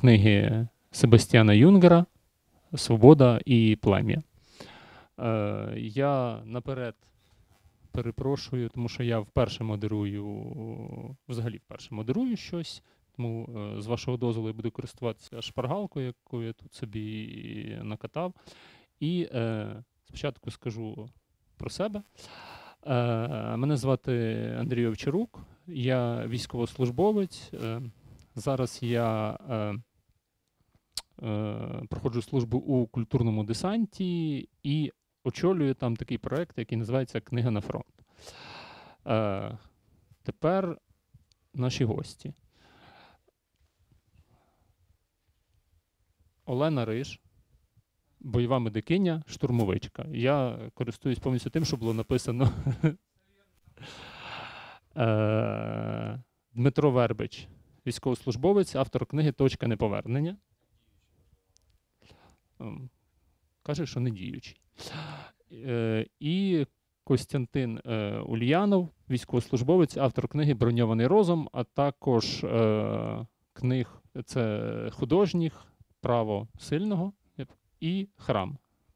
книги Себастьяна Юнгера «Свобода і плем'я». Я наперед перепрошую, тому що я вперше модерую щось, тому з вашого дозволу я буду користуватися шпаргалкою, яку я тут собі накатав. І спочатку скажу про себе. Мене звати Андрій Овчарук, я військовослужбовець. Зараз я проходжу службу у культурному десанті і очолюю там такий проєкт, який називається «Книга на фронт». Тепер наші гості. Олена Риж, бойова медикиня, штурмовичка. Я користуюсь повністю тим, що було написано. Дмитро Вербич, військовослужбовець, автор книги «Точка неповернення». Каже, що не діючий. І Костянтин Ульянов, військовослужбовець, автор книги «Броньований розум», а також книг це художніх «Право сильного» і «Храм».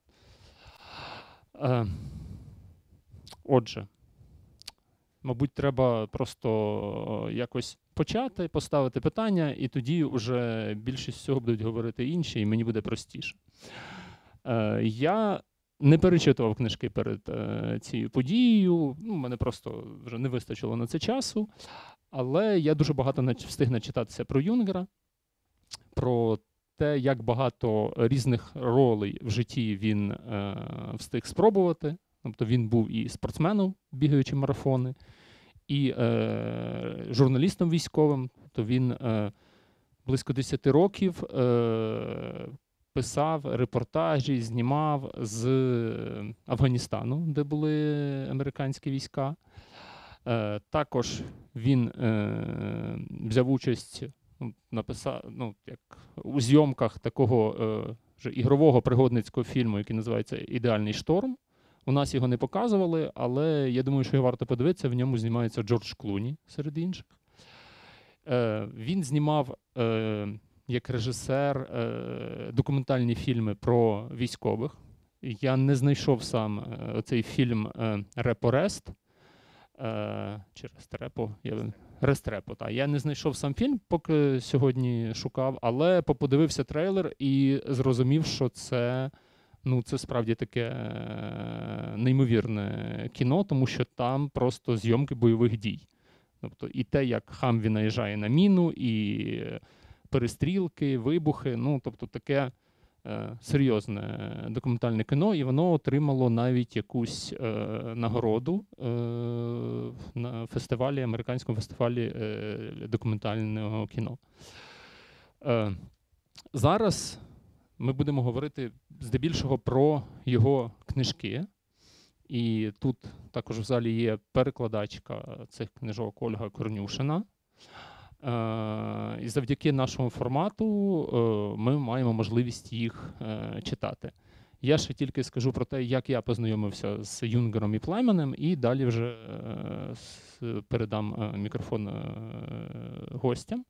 Отже, мабуть, треба просто якось почати, поставити питання, і тоді вже більшість всього будуть говорити інші, і мені буде простіше. Я не перечитував книжки перед цією подією, мене просто вже не вистачило на це часу, але я дуже багато встиг начитатися про Юнгера, про те, як багато різних ролей в житті він встиг спробувати. Тобто він був і спортсменом, бігаючи марафони, і журналістом військовим. Тобто він близько 10 років писав репортажі, знімав з Афганістану, де були американські війська. Також він взяв участь, у зйомках такого вже ігрового пригодницького фільму, який називається «Ідеальний шторм». У нас його не показували, але я думаю, що його варто подивитися. В ньому знімається Джордж Клуні, серед інших. Він знімав як режисер документальні фільми про військових. Я не знайшов сам цей фільм «Репо-Рест». Чи «Рестрепо». «Рестрепо», так. Я не знайшов сам фільм, поки сьогодні шукав, але подивився трейлер і зрозумів, що це справді таке неймовірне кіно, тому що там просто зйомки бойових дій. Тобто і те, як Хамві наїжджає на міну, і перестрілки, вибухи, тобто таке серйозне документальне кіно, і воно отримало навіть якусь нагороду на фестивалі, американському фестивалі документального кіно. Зараз ми будемо говорити здебільшого про його книжки. І тут також в залі є перекладачка цих книжок Ольга Корнюшина. І завдяки нашому формату ми маємо можливість їх читати. Я ще тільки скажу про те, як я познайомився з Юнгером і Племенем, і далі вже передам мікрофон гостям.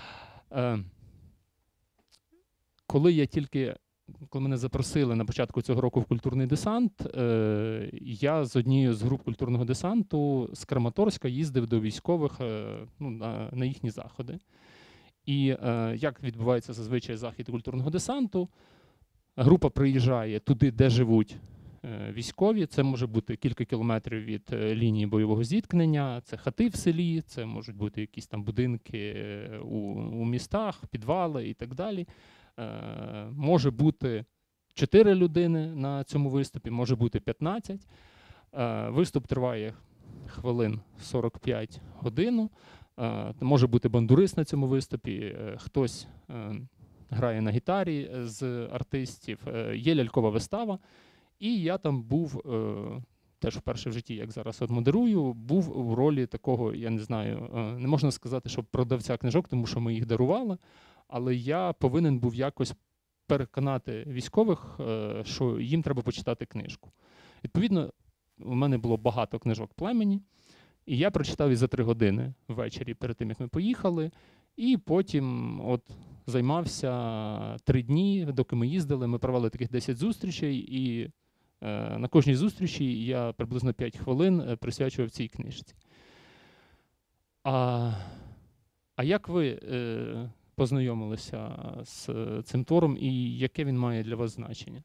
Коли мене запросили на початку цього року в культурний десант, я з однією з груп культурного десанту з Краматорська їздив до військових на їхні заходи. І як відбувається зазвичай захід культурного десанту, група приїжджає туди, де живуть військові. Це може бути кілька кілометрів від лінії бойового зіткнення, це хати в селі, це можуть бути якісь там будинки у містах, підвали і так далі. Може бути 4 людини на цьому виступі, може бути 15. Виступ триває хвилин 45 годину. Може бути бандурист на цьому виступі, хтось грає на гітарі з артистів, є лялькова вистава. І я там був, теж вперше в житті, як зараз модерую, був у ролі такого, я не знаю, не можна сказати, що продавця книжок, тому що ми їх дарували, але я повинен був якось переконати військових, що їм треба почитати книжку. Відповідно, у мене було багато книжок Племені, і я прочитав їх за 3 години ввечері перед тим, як ми поїхали. І потім займався 3 дні, доки ми їздили. Ми провели таких 10 зустрічей, і на кожній зустрічі я приблизно 5 хвилин присвячував цій книжці. А як ви познайомилися з цим твором і яке він має для вас значення?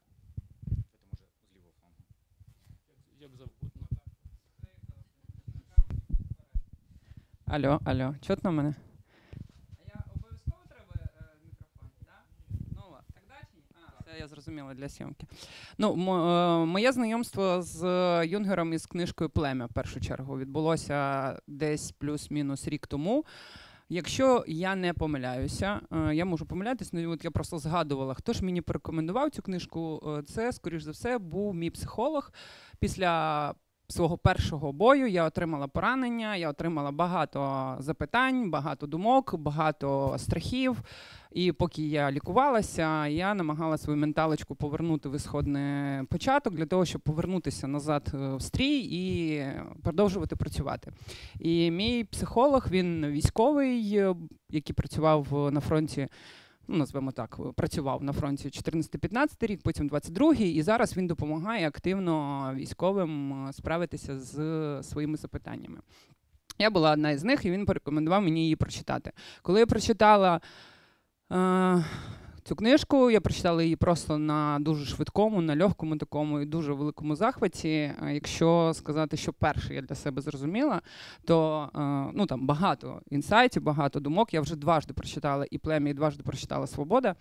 Як завгодно. Алло, чутно мене? Я обов'язково треба мікрофон, так? Ну, так далі? Це я зрозуміла для зйомки. Ну, моє знайомство з Юнгером із книжкою «Плем'я» в першу чергу відбулося десь плюс-мінус рік тому. Якщо я не помиляюся, я можу помилятися, але от я просто згадувала, хто ж мені порекомендував цю книжку. Це, скоріш за все, був мій психолог. Після свого першого бою я отримала поранення, я отримала багато запитань, багато думок, багато страхів. І поки я лікувалася, я намагала свою менталочку повернути в ісходний початок для того, щоб повернутися назад в стрій і продовжувати працювати. І мій психолог, він військовий, який працював на фронті, ну, назвемо так, працював на фронті 14-15 рік, потім 22-й, і зараз він допомагає активно військовим справитися з своїми запитаннями. Я була одна із них, і він порекомендував мені її прочитати. Коли я прочитала цю книжку, я прочитала її просто на дуже швидкому, на легкому такому і дуже великому захваті. Якщо сказати, що перше я для себе зрозуміла, то ну, там багато інсайтів, багато думок. Я вже дважди прочитала і «Плем'я», і дважди прочитала «Свобода».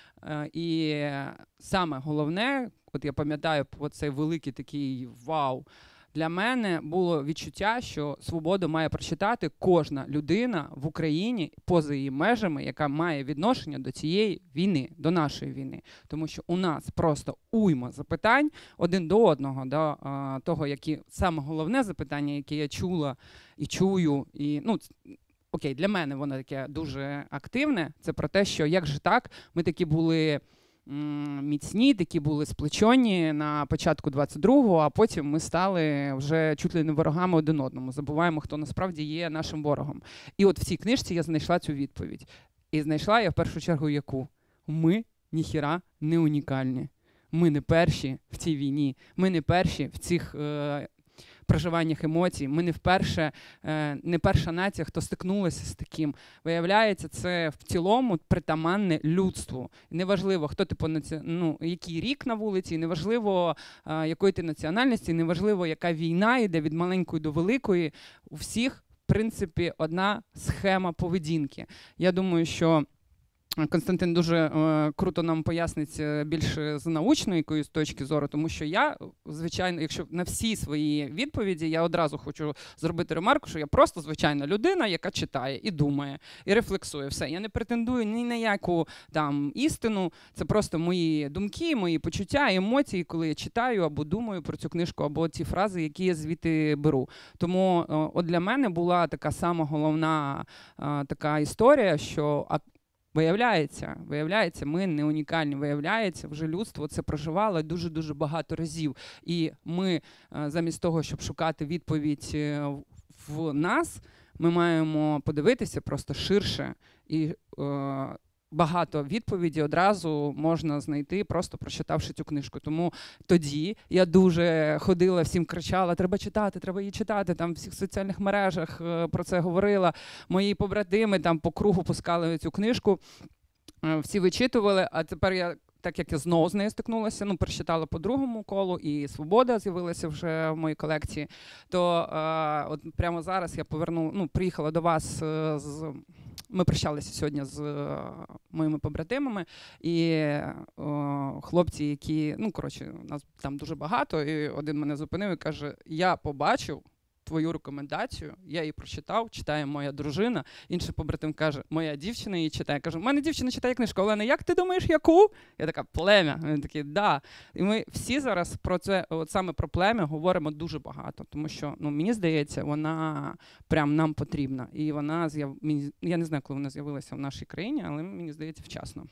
І саме головне, от я пам'ятаю, оцей великий такий вау, для мене було відчуття, що «Свободу» має прочитати кожна людина в Україні, поза її межами, яка має відношення до цієї війни, до нашої війни. Тому що у нас просто уйма запитань один до одного, до того, які саме головне запитання, яке я чула і чую, і, ну, окей, для мене воно таке дуже активне, це про те, що як же так, ми такі були міцні, такі були сплечені на початку 22-го, а потім ми стали вже чуть ли не ворогами один одному. Забуваємо, хто насправді є нашим ворогом. І от в цій книжці я знайшла цю відповідь. І знайшла я в першу чергу яку? Ми ніхіра не унікальні. Ми не перші в цій війні. Ми не перші в цих проживаннях емоцій. Ми не перша нація, хто стикнулася з таким. Виявляється, це в цілому притаманне людству. Неважливо, хто ти який рік на вулиці, неважливо, якої ти національності, неважливо, яка війна йде від маленької до великої. У всіх, в принципі, одна схема поведінки. Я думаю, що Константин дуже круто нам пояснить більше з научної якоїсь точки зору, тому що я, звичайно, якщо на всі свої відповіді, я одразу хочу зробити ремарку, що я просто звичайна людина, яка читає і думає, і рефлексує. Все, я не претендую ні на яку там істину, це просто мої думки, мої почуття, емоції, коли я читаю або думаю про цю книжку, або ті фрази, які я звідти беру. Тому от для мене була така сама головна така історія, що Виявляється, ми не унікальні. Виявляється, вже людство це проживало дуже-дуже багато разів. І ми замість того, щоб шукати відповідь в нас, ми маємо подивитися просто ширше і багато відповідей одразу можна знайти, просто прочитавши цю книжку. Тому тоді я дуже ходила, всім кричала, треба читати, треба її читати, там в всіх соціальних мережах про це говорила. Мої побратими там по кругу пускали цю книжку, всі вичитували, а тепер я, так як я знову з нею стикнулася, прочитала по другому колу, і «Свобода» з'явилася вже в моїй колекції, то от прямо зараз я приїхала до вас ми прощалися сьогодні з моїми побратимами, і хлопці, які, нас там дуже багато, і один мене зупинив і каже, я побачив твою рекомендацію, я її прочитав, читає моя дружина, інший побратим каже, моя дівчина її читає. Я кажу, в мене дівчина читає книжку, Олена, як ти думаєш, яку? Я така, «Плем'я». Він такий, да. І ми всі зараз про це, от саме про «Плем'я» говоримо дуже багато, тому що, мені здається, вона прям нам потрібна. І вона, я не знаю, коли вона з'явилася в нашій країні, але мені здається, вчасно.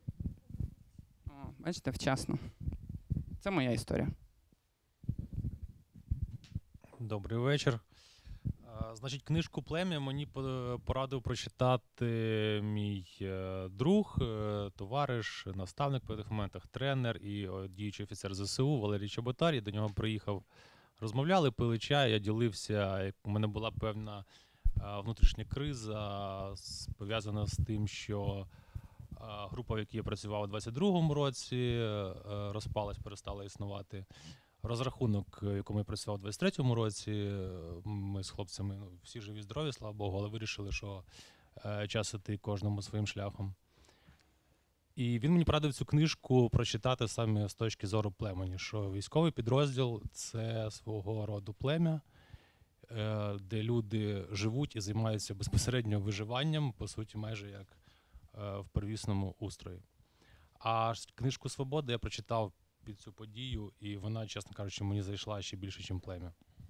Бачите, вчасно. Це моя історія. Добрий вечір. Значить, книжку «Плем'я» мені порадив прочитати мій друг, товариш, наставник по тих моментах, тренер і діючий офіцер ЗСУ Валерій Чоботар. Я до нього приїхав, розмовляли, пили чай, я ділився. У мене була певна внутрішня криза, пов'язана з тим, що група, в якій я працював у 22-му році, розпалась, перестала існувати. Розрахунок, в якому я працював у 23-му році, ми з хлопцями всі живі, здорові, слава Богу, але вирішили, що час іти кожному своїм шляхом. І він мені порадив цю книжку прочитати саме з точки зору племені, що військовий підрозділ – це свого роду плем'я, де люди живуть і займаються безпосередньо виживанням, по суті, майже як в первісному устрої. А книжку «Свобода» я прочитав під цю подію, і вона, чесно кажучи, мені зайшла ще більше, ніж «Плем'я».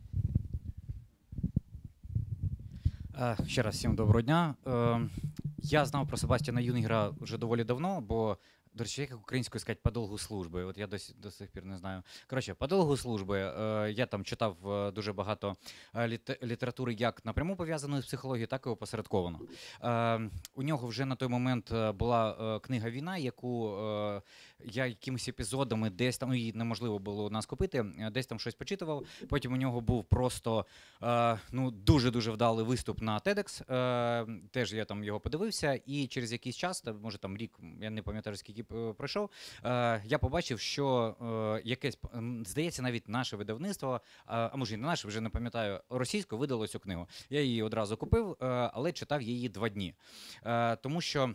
Ще раз всім доброго дня. Я знав про Себастьяна Юнгера вже доволі давно, бо, до речі, як українською сказати «по довгу служби», от я до сих пір не знаю. Коротше, «по довгу служби» я там читав дуже багато літератури як напряму пов'язаної з психологією, так і опосередковано. У нього вже на той момент була книга «Війна», яку я якимись епізодами десь там, її неможливо було у нас купити, десь там щось почитував. Потім у нього був просто дуже-дуже вдалий виступ на TEDx. Теж я там його подивився, і через якийсь час, може там рік, я не пам'ятаю, скільки пройшов, я побачив, що якесь, здається, навіть наше видавництво, а може і не наше, вже не пам'ятаю, російською видало цю книгу. Я її одразу купив, але читав її 2 дні. Тому що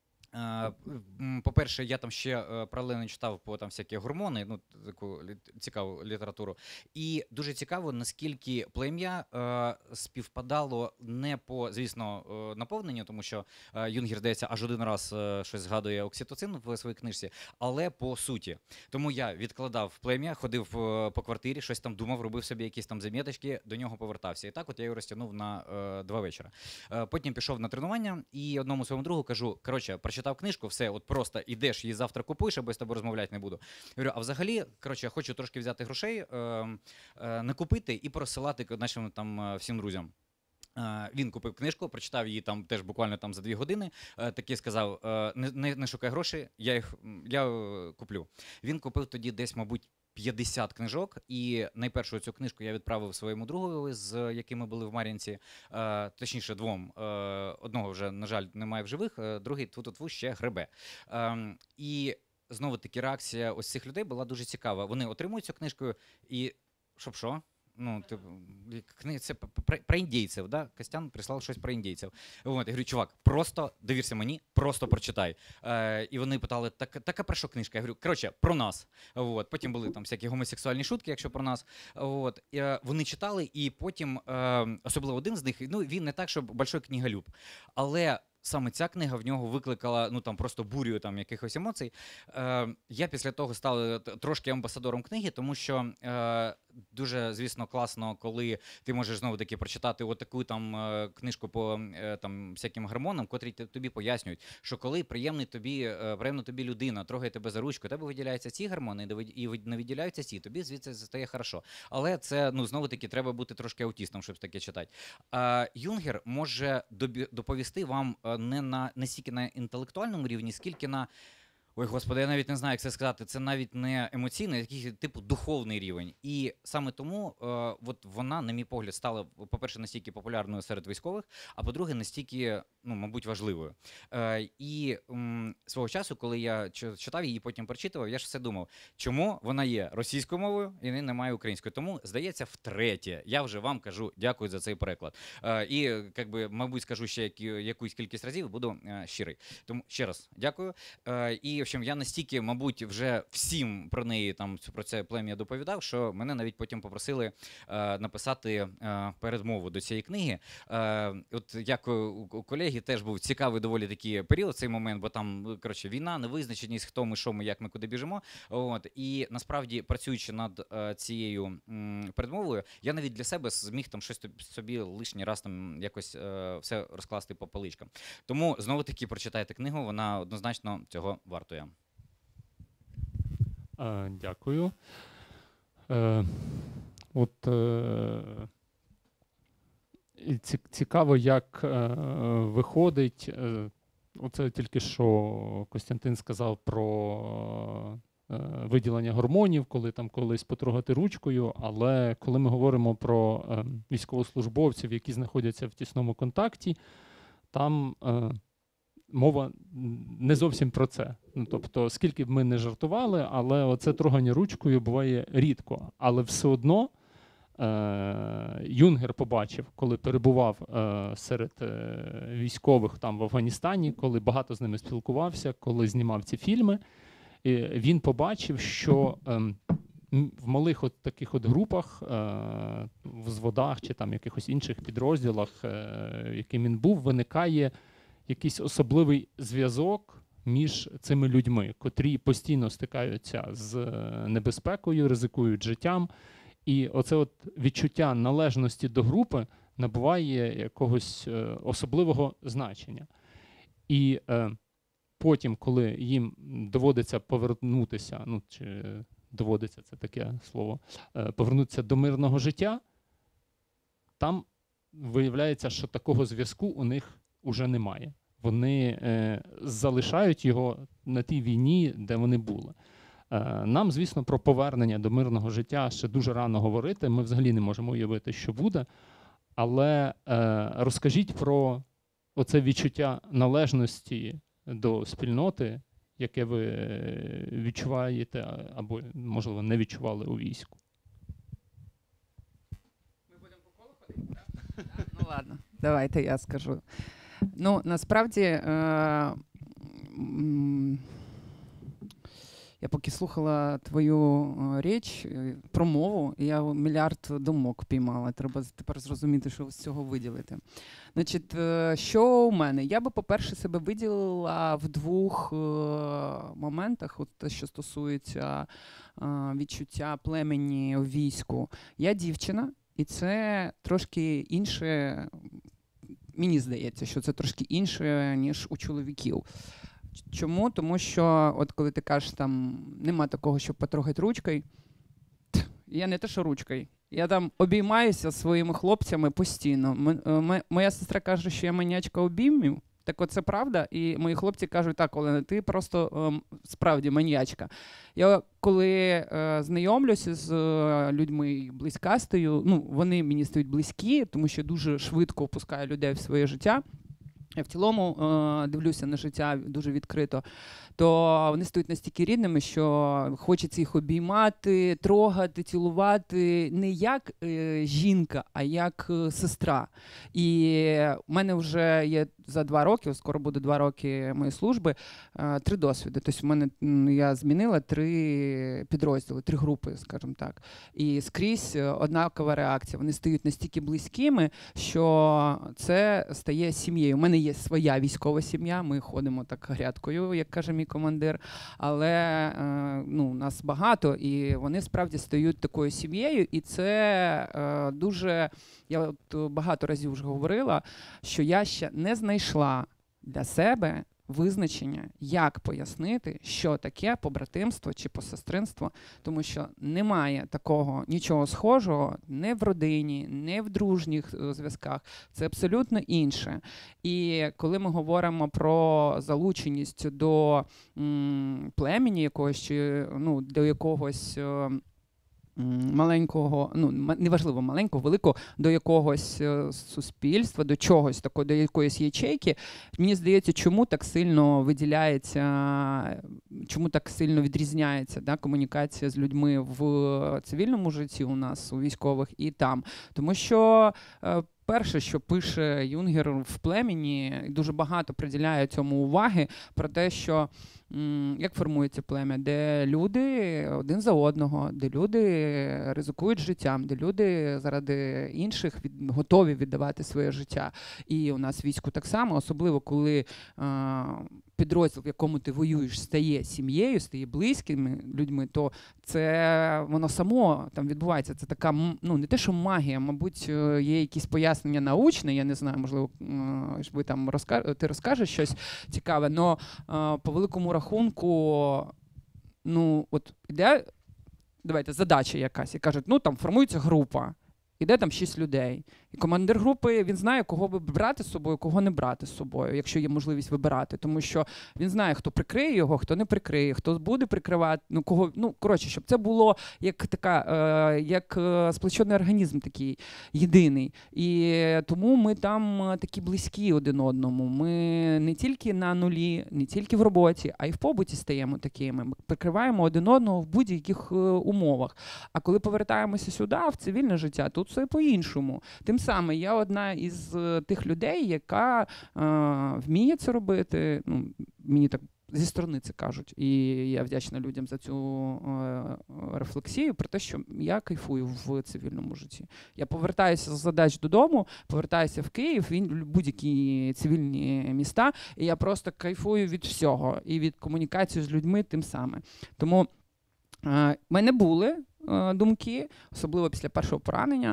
по-перше, я там ще паралельно читав по там всякі гормони, таку цікаву літературу. І дуже цікаво, наскільки плем'я співпадало не по, звісно, наповненню, тому що Юнгер, здається, аж один раз щось згадує окситоцин в своїй книжці, але по суті. Тому я відкладав плем'я, ходив по квартирі, щось там думав, робив собі якісь там заміточки, до нього повертався. І так от я його розтягнув на 2 вечора. Потім пішов на тренування і одному своєму другу кажу, коротше, прочитав книжку, все, от просто ідеш, її завтра купуєш, або я з тобою розмовляти не буду. Я говорю, а взагалі, коротше, я хочу трошки взяти грошей, не купити і просилати нашим там всім друзям. Він купив книжку, прочитав її там теж буквально там за 2 години, таки сказав, не шукай гроші, я куплю. Він купив тоді десь, мабуть, 50 книжок, і найпершу цю книжку я відправив своєму другові, з якими були в Мар'їнці, точніше 2. Одного вже, на жаль, немає в живих, другий тфу-тфу ще гребе. І знову-таки реакція ось цих людей була дуже цікава. Вони отримують цю книжку і щоб що? Ну, це про індійців, да? Костян прислав щось про індійців. От, я говорю, чувак, просто довірся мені, просто прочитай. І вони питали, така про що книжка? Я говорю, коротше, про нас. От. Потім були там всякі гомосексуальні шутки, якщо про нас. От. Вони читали, і потім, особливо один з них, він не так, щоб большой книголюб, але саме ця книга в нього викликала просто бурю там якихось емоцій. Я після того став трошки амбасадором книги, тому що дуже, звісно, класно, коли ти можеш знову-таки прочитати отаку там книжку по там всяким гормонам, котрі тобі пояснюють, що коли приємна тобі людина трогає тебе за ручку, тебе виділяються ці гормони і не виділяються ці, тобі звідси стає хорошо. Але це, знову-таки, треба бути трошки аутістом, щоб таке читати. Юнгер може доповісти вам не стільки на інтелектуальному рівні, скільки на, ой, господи, я навіть не знаю, як це сказати, це навіть не емоційний, а якийсь типу духовний рівень. І саме тому от вона, на мій погляд, стала, по-перше, настільки популярною серед військових, а по-друге, настільки, мабуть, важливою. І свого часу, коли я читав її, потім прочитував, я ж все думав, чому вона є російською мовою і немає українською. Тому, здається, втретє, я вже вам кажу дякую за цей переклад. І, мабуть, скажу ще якусь кількість разів, буду щирий. Тому ще раз дякую. І, в общем, я настільки, мабуть, вже всім про неї, про це плем'я доповідав, що мене навіть потім попросили написати передмову до цієї книги. От як у колеги теж був цікавий доволі такий період, цей момент, бо там, коротше, війна, невизначеність, хто ми, що ми, як ми, куди біжимо. От. І насправді, працюючи над цією передмовою, я навіть для себе зміг там щось собі лишній раз там якось все розкласти по поличкам. Тому, знову-таки, прочитайте книгу, вона однозначно цього вартує. Дякую. Цікаво, як виходить. Оце тільки що Костянтин сказав про виділення гормонів, коли там колись потрогати ручкою, але коли ми говоримо про військовослужбовців, які знаходяться в тісному контакті, там мова не зовсім про це. Ну, тобто, скільки б ми не жартували, але оце трогання ручкою буває рідко. Але все одно Юнгер побачив, коли перебував серед військових там в Афганістані, коли багато з ними спілкувався, коли знімав ці фільми, і він побачив, що в малих от таких от групах, в взводах чи там якихось інших підрозділах, яким він був, виникає якийсь особливий зв'язок між цими людьми, котрі постійно стикаються з небезпекою, ризикують життям. І оце от відчуття належності до групи набуває якогось особливого значення. І потім, коли їм доводиться повернутися, ну, чи доводиться, це таке слово, повернутися до мирного життя, там виявляється, що такого зв'язку у них уже немає. Вони залишають його на тій війні, де вони були. Нам, звісно, про повернення до мирного життя ще дуже рано говорити. Ми взагалі не можемо уявити, що буде. Але розкажіть про оце відчуття належності до спільноти, яке ви відчуваєте або, можливо, не відчували у війську. Ми будемо по колу ходити, так? Ну ладно, давайте я скажу. Ну, насправді, я поки слухала твою річ, промову, я мільярд думок піймала. Треба тепер зрозуміти, що з цього виділити. Значить, що у мене? Я би, по-перше, себе виділила в двох моментах, от те, що стосується відчуття племені у війську. Я дівчина, і це трошки інше, мені здається, що це трошки інше, ніж у чоловіків. Чому? Тому що, от коли ти кажеш, там, нема такого, щоб потрогати ручкою, я не те, що ручкою, я там обіймаюся своїми хлопцями постійно. Моя сестра каже, що я маньячка обіймів, так оце правда, і мої хлопці кажуть, так, Олена, ти просто справді маньячка. Я коли знайомлюся з людьми, близька стою, ну, вони мені стають близькі, тому що дуже швидко впускаю людей в своє життя. Я в цілому дивлюся на життя дуже відкрито, то вони стають настільки рідними, що хочеться їх обіймати, трогати, цілувати не як жінка, а як сестра. І в мене вже є за 2 роки, скоро буде 2 роки моєї служби, 3 досвіди. Тобто в мене я змінила 3 підрозділи, 3 групи, скажімо так. І скрізь однакова реакція. Вони стають настільки близькими, що це стає сім'єю. У мене є своя військова сім'я, ми ходимо так грядкою, як каже мій командир, але ну, нас багато, і вони справді стають такою сім'єю, і це дуже, я от багато разів вже говорила, що я ще не знайшла для себе визначення, як пояснити, що таке побратимство чи посестринство, тому що немає такого нічого схожого не в родині, не в дружніх зв'язках. Це абсолютно інше. І коли ми говоримо про залученість до племені якогось, чи ну, до якогось маленького, ну, неважливо, маленького, великого, до якогось суспільства, до чогось такого, до якоїсь ячейки, мені здається, чому так сильно виділяється, чому так сильно відрізняється, да, комунікація з людьми в цивільному житті у нас, у військових і там. Тому що перше, що пише Юнгер в племені, дуже багато приділяє цьому уваги, про те, що як формується плем'я, де люди один за одного, де люди ризикують життям, де люди заради інших готові віддавати своє життя. І у нас в війську так само, особливо коли підрозділ, в якому ти воюєш, стає сім'єю, стає близькими людьми, то це воно само там відбувається. Це така, ну не те, що магія, мабуть, є якісь пояснення научне, я не знаю, можливо, ви там ти розкажеш щось цікаве, але по великому рахунку, ну, от іде, давайте, задача якась, і кажуть, ну, там формується група, іде там 6 людей. І командир групи, він знає, кого брати з собою, кого не брати з собою, якщо є можливість вибирати. Тому що він знає, хто прикриє його, хто не прикриє, хто буде прикривати, коротше, щоб це було як сплечений організм такий, єдиний. І тому ми там такі близькі один одному. Ми не тільки на нулі, не тільки в роботі, а й в побуті стаємо такими. Ми прикриваємо один одного в будь-яких умовах. А коли повертаємося сюди, в цивільне життя, тут все по-іншому. Тим самим я одна із тих людей, яка вміє це робити. Мені так зі сторони це кажуть. І я вдячна людям за цю рефлексію про те, що я кайфую в цивільному житті. Я повертаюся з задач додому, повертаюся в Київ, в будь-які цивільні міста, і я просто кайфую від всього. І від комунікації з людьми тим самим. Тому в мене були думки, особливо після першого поранення.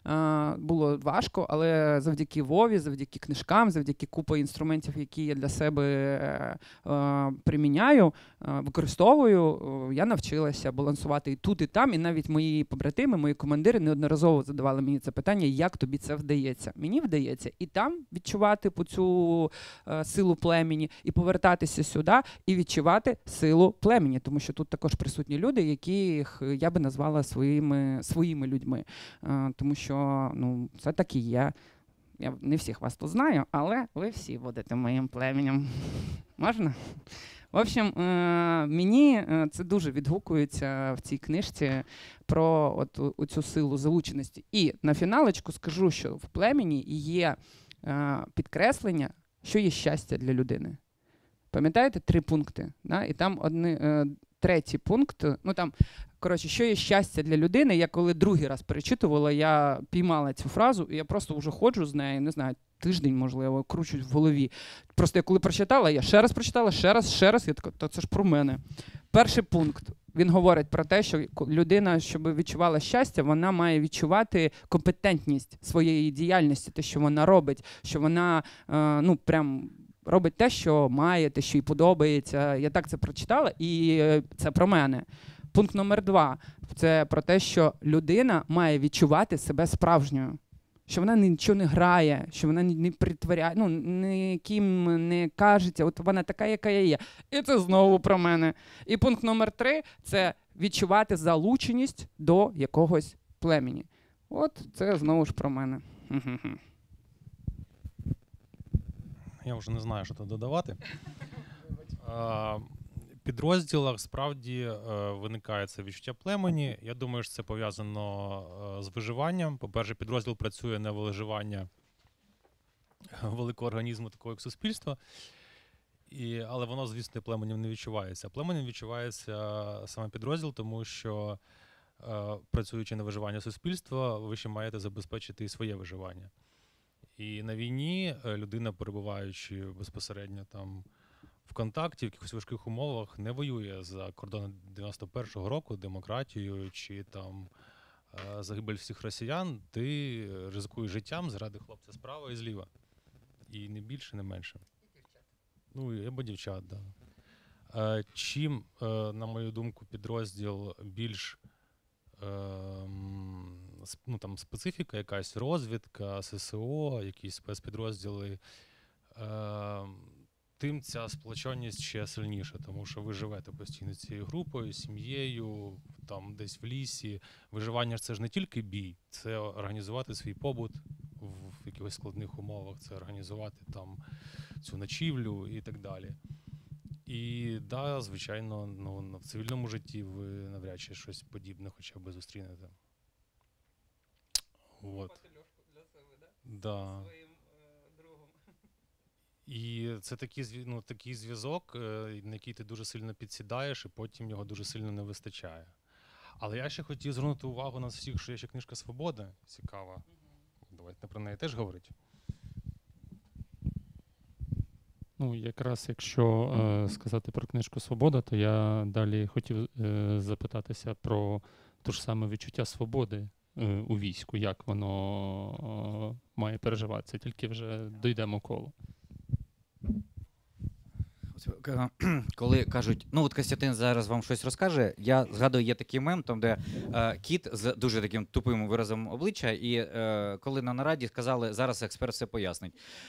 Було важко, але завдяки Вові, завдяки книжкам, завдяки купі інструментів, які я для себе приміняю, використовую, я навчилася балансувати і тут, і там. І навіть мої побратими, мої командири неодноразово задавали мені це питання, як тобі це вдається. Мені вдається і там відчувати по цю силу племені, і повертатися сюди, і відчувати силу племені. Тому що тут також присутні люди, яких я би назвала своїми людьми. Тому що це так і є. Я не всіх вас тут знаю, але ви всі будете моїм племенем. Можна? В общем, мені це дуже відгукується в цій книжці про оцю силу залученості. І на фіналочку скажу, що в племені є підкреслення, що є щастя для людини. Пам'ятаєте 3 пункти? Да? І там третій пункт, що є щастя для людини, я коли другий раз перечитувала, я піймала цю фразу, і я просто вже ходжу з нею, не знаю, тиждень, можливо, кручусь в голові. Просто я коли прочитала, я ще раз прочитала, ще раз, я така, та це ж про мене. Перший пункт, він говорить про те, що людина, щоб відчувала щастя, вона має відчувати компетентність своєї діяльності, те, що вона робить, що вона, прям робить те, що має, те, що їй подобається. Я так це прочитала, і це про мене. Пункт номер 2 – це про те, що людина має відчувати себе справжньою. Що вона нічого не грає, що вона не притворяє, ніким не кажеться, от вона така, яка я є. І це знову про мене. І пункт номер 3 – це відчувати залученість до якогось племені. От це знову ж про мене. Я вже не знаю, що тут додавати. В підрозділах справді виникає це відчуття племені. Я думаю, що це пов'язано з виживанням. По-перше, підрозділ працює на виживання великого організму, такого як суспільство. Але воно, звісно, племенем не відчувається. Племенем відчувається саме підрозділ, тому що, працюючи на виживання суспільства, ви ще маєте забезпечити і своє виживання. І на війні людина, перебуваючи безпосередньо там в контакті, в якихось важких умовах, не воює за кордони 91-го року, демократією чи там загибель всіх росіян. Ти ризикуєш життям заради хлопця справа і зліва. І не більше, не менше. Або дівчат, так. Да. Чим, на мою думку, підрозділ більш специфіка, якась розвідка, ССО, якісь спецпідрозділи, тим ця сплоченість ще сильніша, тому що ви живете постійно цією групою, сім'єю, там десь в лісі. Виживання ж це ж не тільки бій, це організувати свій побут в якихось складних умовах, це організувати там цю ночівлю і так далі. І да, звичайно, в цивільному житті ви навряд чи щось подібне хоча б зустрінете. От. Для себе, да? Своїм другом. І це такий зв'язок, на який ти дуже сильно підсідаєш, і потім його дуже сильно не вистачає. Але я ще хотів звернути увагу на всіх, що є ще книжка «Свобода» цікава. Давайте про неї теж говорити. Якраз якщо сказати про книжку «Свобода», то я далі хотів запитатися про те ж саме відчуття свободи у війську, як воно має переживатися, тільки вже дійдемо коло. Коли кажуть, ну от Костянтин зараз вам щось розкаже, я згадую, є такий мем, там, де кіт з дуже таким тупим виразом обличчя, і коли на нараді сказали, зараз експерт все пояснить.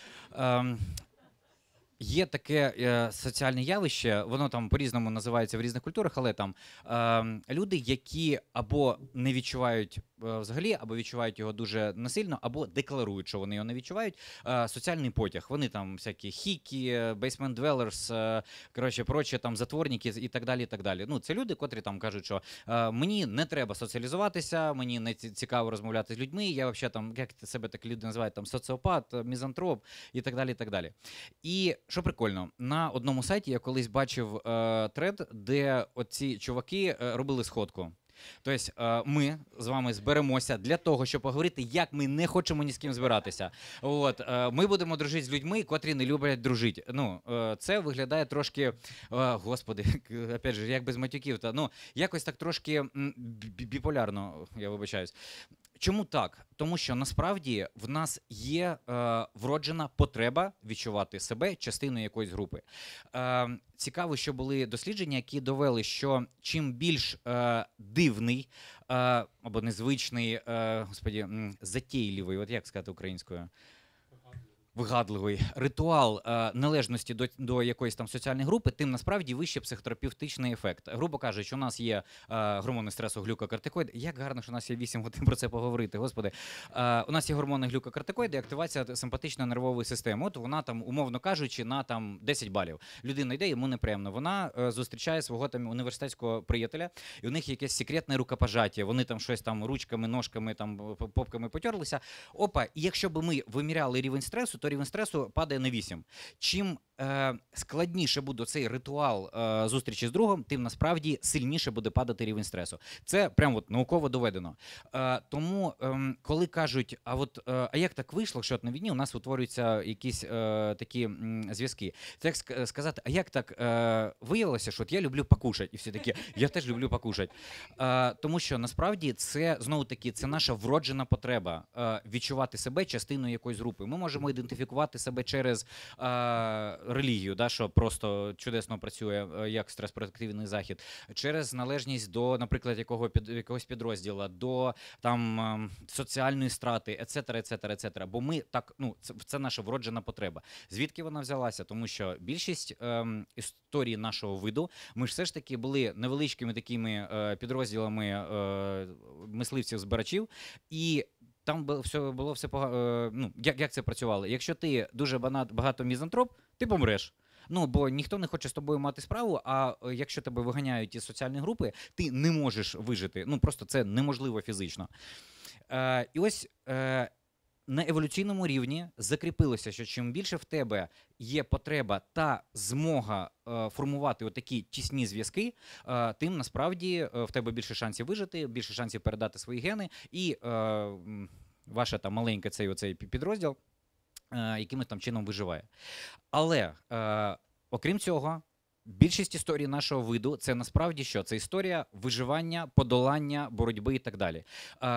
Є таке соціальне явище, воно там по-різному називається в різних культурах, але там люди, які або не відчувають взагалі, або відчувають його дуже насильно, або декларують, що вони його не відчувають. Соціальний потяг. Вони там всякі хікі, basement dwellers, коротше, прочі там затворники і так далі, і так далі. Ну, це люди, котрі там кажуть, що мені не треба соціалізуватися, мені не цікаво розмовляти з людьми, я взагалі там, як себе так люди називають, там соціопат, мізантроп і так далі, і так далі. І що прикольно, на одному сайті я колись бачив тред, де оці чуваки робили сходку. Тобто ми з вами зберемося для того, щоб поговорити, як ми не хочемо ні з ким збиратися. От, ми будемо дружити з людьми, котрі не люблять дружити. Ну, це виглядає трошки, господи, опять же, як без матюків, ну, якось так трошки біполярно, я вибачаюсь. Чому так? Тому що насправді в нас є вроджена потреба відчувати себе частиною якоїсь групи. Цікаво, що були дослідження, які довели, що чим більш дивний або незвичний, господі, затейливий, от як сказати українською? Вигадливий ритуал належності до якоїсь там соціальної групи, тим насправді вище психотерапевтичний ефект. Грубо кажучи, у нас є гормони стресу, глюкокортикоїди. Як гарно, що у нас є 8 годин про це поговорити, господи. У нас є гормони глюкокортикоїди і активація симпатичної нервової системи. От вона там, умовно кажучи, на там 10 балів. Людина йде, йому неприємно. Вона зустрічає свого там університетського приятеля, і у них якесь секретне рукопожаття. Вони там щось там ручками, ножками, там попками потерлися. Опа, і якщо б ми виміряли рівень стресу, то рівень стресу падає на 8. Чим складніше буде цей ритуал зустрічі з другом, тим насправді сильніше буде падати рівень стресу. Це прямо от науково доведено. Тому, коли кажуть, а як так вийшло, що от на війні у нас утворюються якісь такі зв'язки. Це як сказати, а як так виявилося, що от я люблю покушати, і всі такі, я теж люблю покушати. Тому що насправді це, знову-таки, це наша вроджена потреба відчувати себе частиною якоїсь групи. Ми можемо ідентифікувати себе через релігію, да, що просто чудесно працює як стрес-протективний захід, через належність до, наприклад, якогось підрозділу, до там соціальної страти, ецетера. Бо ми так, ну, це наша вроджена потреба. Звідки вона взялася? Тому що більшість історії нашого виду, ми ж все ж таки були невеличкими такими підрозділами мисливців-збирачів, і там було все ну, як це працювало? Якщо ти дуже багато мізантроп, ти помреш. Ну, бо ніхто не хоче з тобою мати справу, а якщо тебе виганяють із соціальної групи, ти не можеш вижити. Ну, просто це неможливо фізично. І ось на еволюційному рівні закріпилося, що чим більше в тебе є потреба та змога формувати отакі тісні зв'язки, тим насправді в тебе більше шансів вижити, більше шансів передати свої гени, і ваша там маленька оцей підрозділ якимось там чином виживає. Але, окрім цього, більшість історій нашого виду – це насправді що? Це історія виживання, подолання, боротьби і так далі.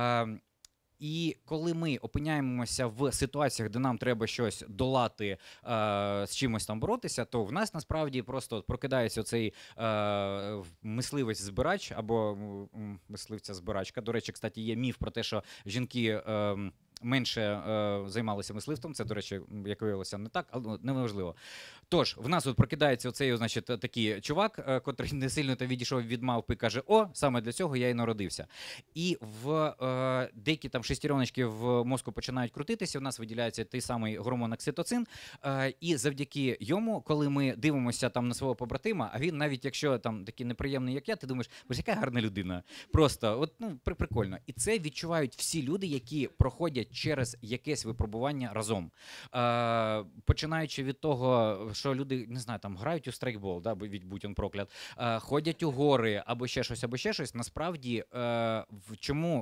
І коли ми опиняємося в ситуаціях, де нам треба щось долати, з чимось там боротися, то в нас насправді просто прокидається цей мисливець-збирач або мисливця-збирачка. До речі, кстати, є міф про те, що жінки менше займалися мисливством. Це, до речі, як виявилося, не так, але неважливо. Тож, в нас от прокидається оцей, значить, такий чувак, котрий не сильно відійшов від мавпи, каже, саме для цього я і народився. І в деякі там шестереночки в мозку починають крутитися, у нас виділяється той самий гормон окситоцин, і завдяки йому, коли ми дивимося там на свого побратима, а він навіть якщо там такий неприємний, як я, ти думаєш, боже, яка гарна людина. Просто, от, ну, прикольно. І це відчувають всі люди, які проходять через якесь випробування разом. Починаючи від того, що люди, не знаю, там грають у страйкбол, да, будь он проклят, ходять у гори або ще щось, насправді в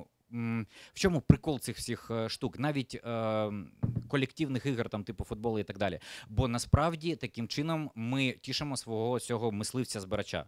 чому прикол цих всіх штук, навіть колективних ігор, там, типу футболу і так далі. Бо насправді таким чином ми тішимо свого цього мисливця-збирача.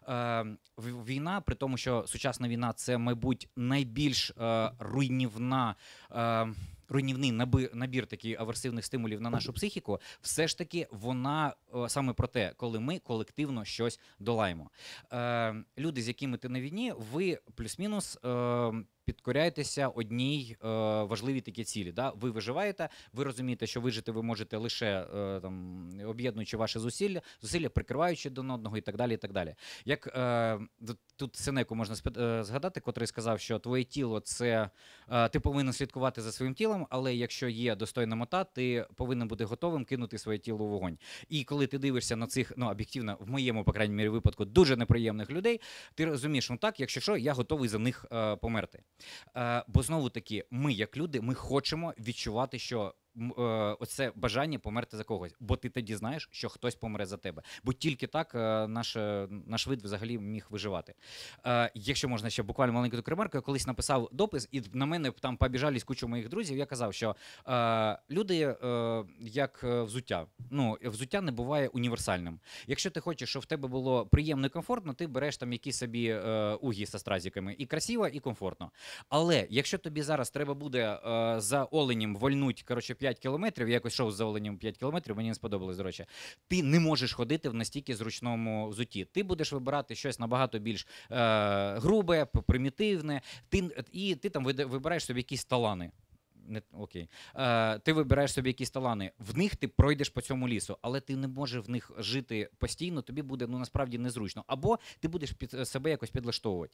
Війна, при тому, що сучасна війна – це, мабуть, найбільш руйнівна руйнівний набір такий аверсивних стимулів на нашу психіку, все ж таки вона саме про те, коли ми колективно щось долаємо. Люди, з якими ти на війні, ви плюс-мінус підкоряєтеся одній важливій такій цілі. Да? Ви виживаєте, ви розумієте, що вижити ви можете лише об'єднуючи ваші зусилля, прикриваючи один одного і так далі, і так далі. Як тут Сенеку можна згадати, котрий сказав, що твоє тіло – це ти повинен слідкувати за своїм тілом, але якщо є достойна мета, ти повинен бути готовим кинути своє тіло в вогонь. І коли ти дивишся на цих, об'єктивно, в моєму, по крайній мірі, випадку, дуже неприємних людей, ти розумієш, так, якщо що, я готовий за них померти. Бо знову-таки, ми, як люди, ми хочемо відчувати, що оце бажання померти за когось, бо ти тоді знаєш, що хтось помре за тебе. Бо тільки так наш вид взагалі міг виживати. Якщо можна ще буквально маленьку таку ремарку, я колись написав допис, і на мене там побіжались кучу моїх друзів, я казав, що люди як взуття. Взуття не буває універсальним. Якщо ти хочеш, щоб в тебе було приємно і комфортно, ти береш там якісь собі угі зі стразиками. І красиво, і комфортно. Але якщо тобі зараз треба буде за оленем вольнуть, 5 кілометрів, я якось йшов за оленем 5 кілометрів, мені не сподобалось, до речі, ти не можеш ходити в настільки зручному взутті. Ти будеш вибирати щось набагато більш грубе, примітивне, і ти там вибираєш собі якісь талани. Окей. Ти вибираєш собі якісь талани, в них ти пройдеш по цьому лісу, але ти не можеш в них жити постійно, тобі буде насправді незручно. Або ти будеш себе якось підлаштовувати.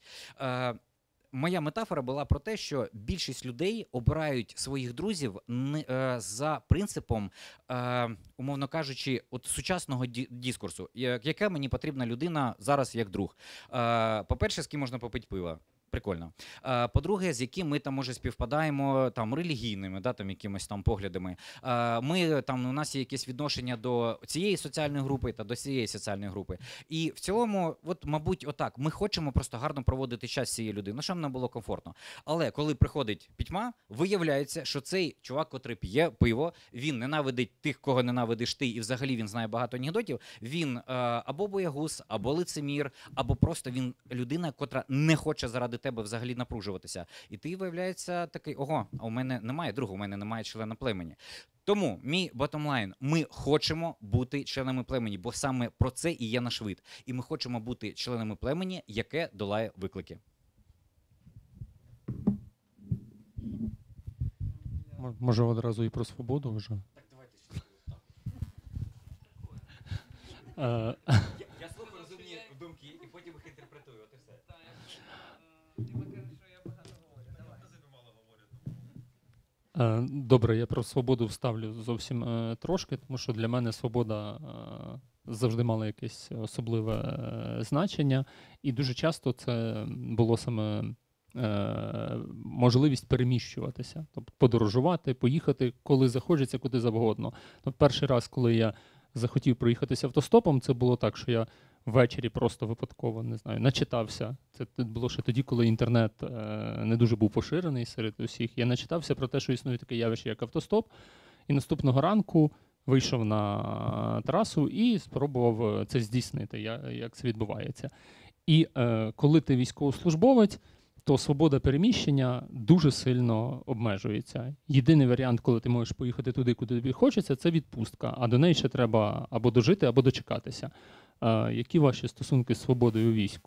Моя метафора була про те, що більшість людей обирають своїх друзів за принципом, умовно кажучи, сучасного дискурсу. Яка мені потрібна людина зараз як друг? По-перше, з ким можна попити пива. Прикольно. По-друге, з яким ми там, може, співпадаємо там релігійними, там якимось там поглядами. У нас є якесь відношення до цієї соціальної групи та до цієї соціальної групи. І в цілому, мабуть, отак, ми хочемо просто гарно проводити час з цією людиною, щоб нам було комфортно. Але коли приходить пітьма, виявляється, що цей чувак, котрий п'є пиво, він ненавидить тих, кого ненавидиш ти, і взагалі він знає багато анекдотів, він або боягуз, або лицемір, або просто він людина, котра не хоче заради тебе взагалі напружуватися. І ти, виявляється, такий, а у мене немає друга, у мене немає члена племені. Тому мій bottom-line, ми хочемо бути членами племені, бо саме про це і є наш вид. І ми хочемо бути членами племені, яке долає виклики. Може одразу і про свободу вже? Так, давайте. Я слухаю розумні думки і потім їх інтерпретую, от і все. Добре, я про свободу вставлю зовсім трошки, тому що для мене свобода завжди мала якесь особливе значення, і дуже часто це було саме можливість переміщуватися, тобто подорожувати, поїхати, коли захочеться, куди завгодно. Перший раз, коли я захотів проїхатися автостопом, це було так, що я ввечері просто випадково, не знаю, начитався. Це було ще тоді, коли інтернет не дуже був поширений серед усіх. Я начитався про те, що існує таке явище, як автостоп, і наступного ранку вийшов на трасу і спробував це здійснити, як це відбувається. І коли ти військовослужбовець, то свобода переміщення дуже сильно обмежується. Єдиний варіант, коли ти можеш поїхати туди, куди тобі хочеться, це відпустка, а до неї ще треба або дожити, або дочекатися. Які ваші стосунки з свободою у війську?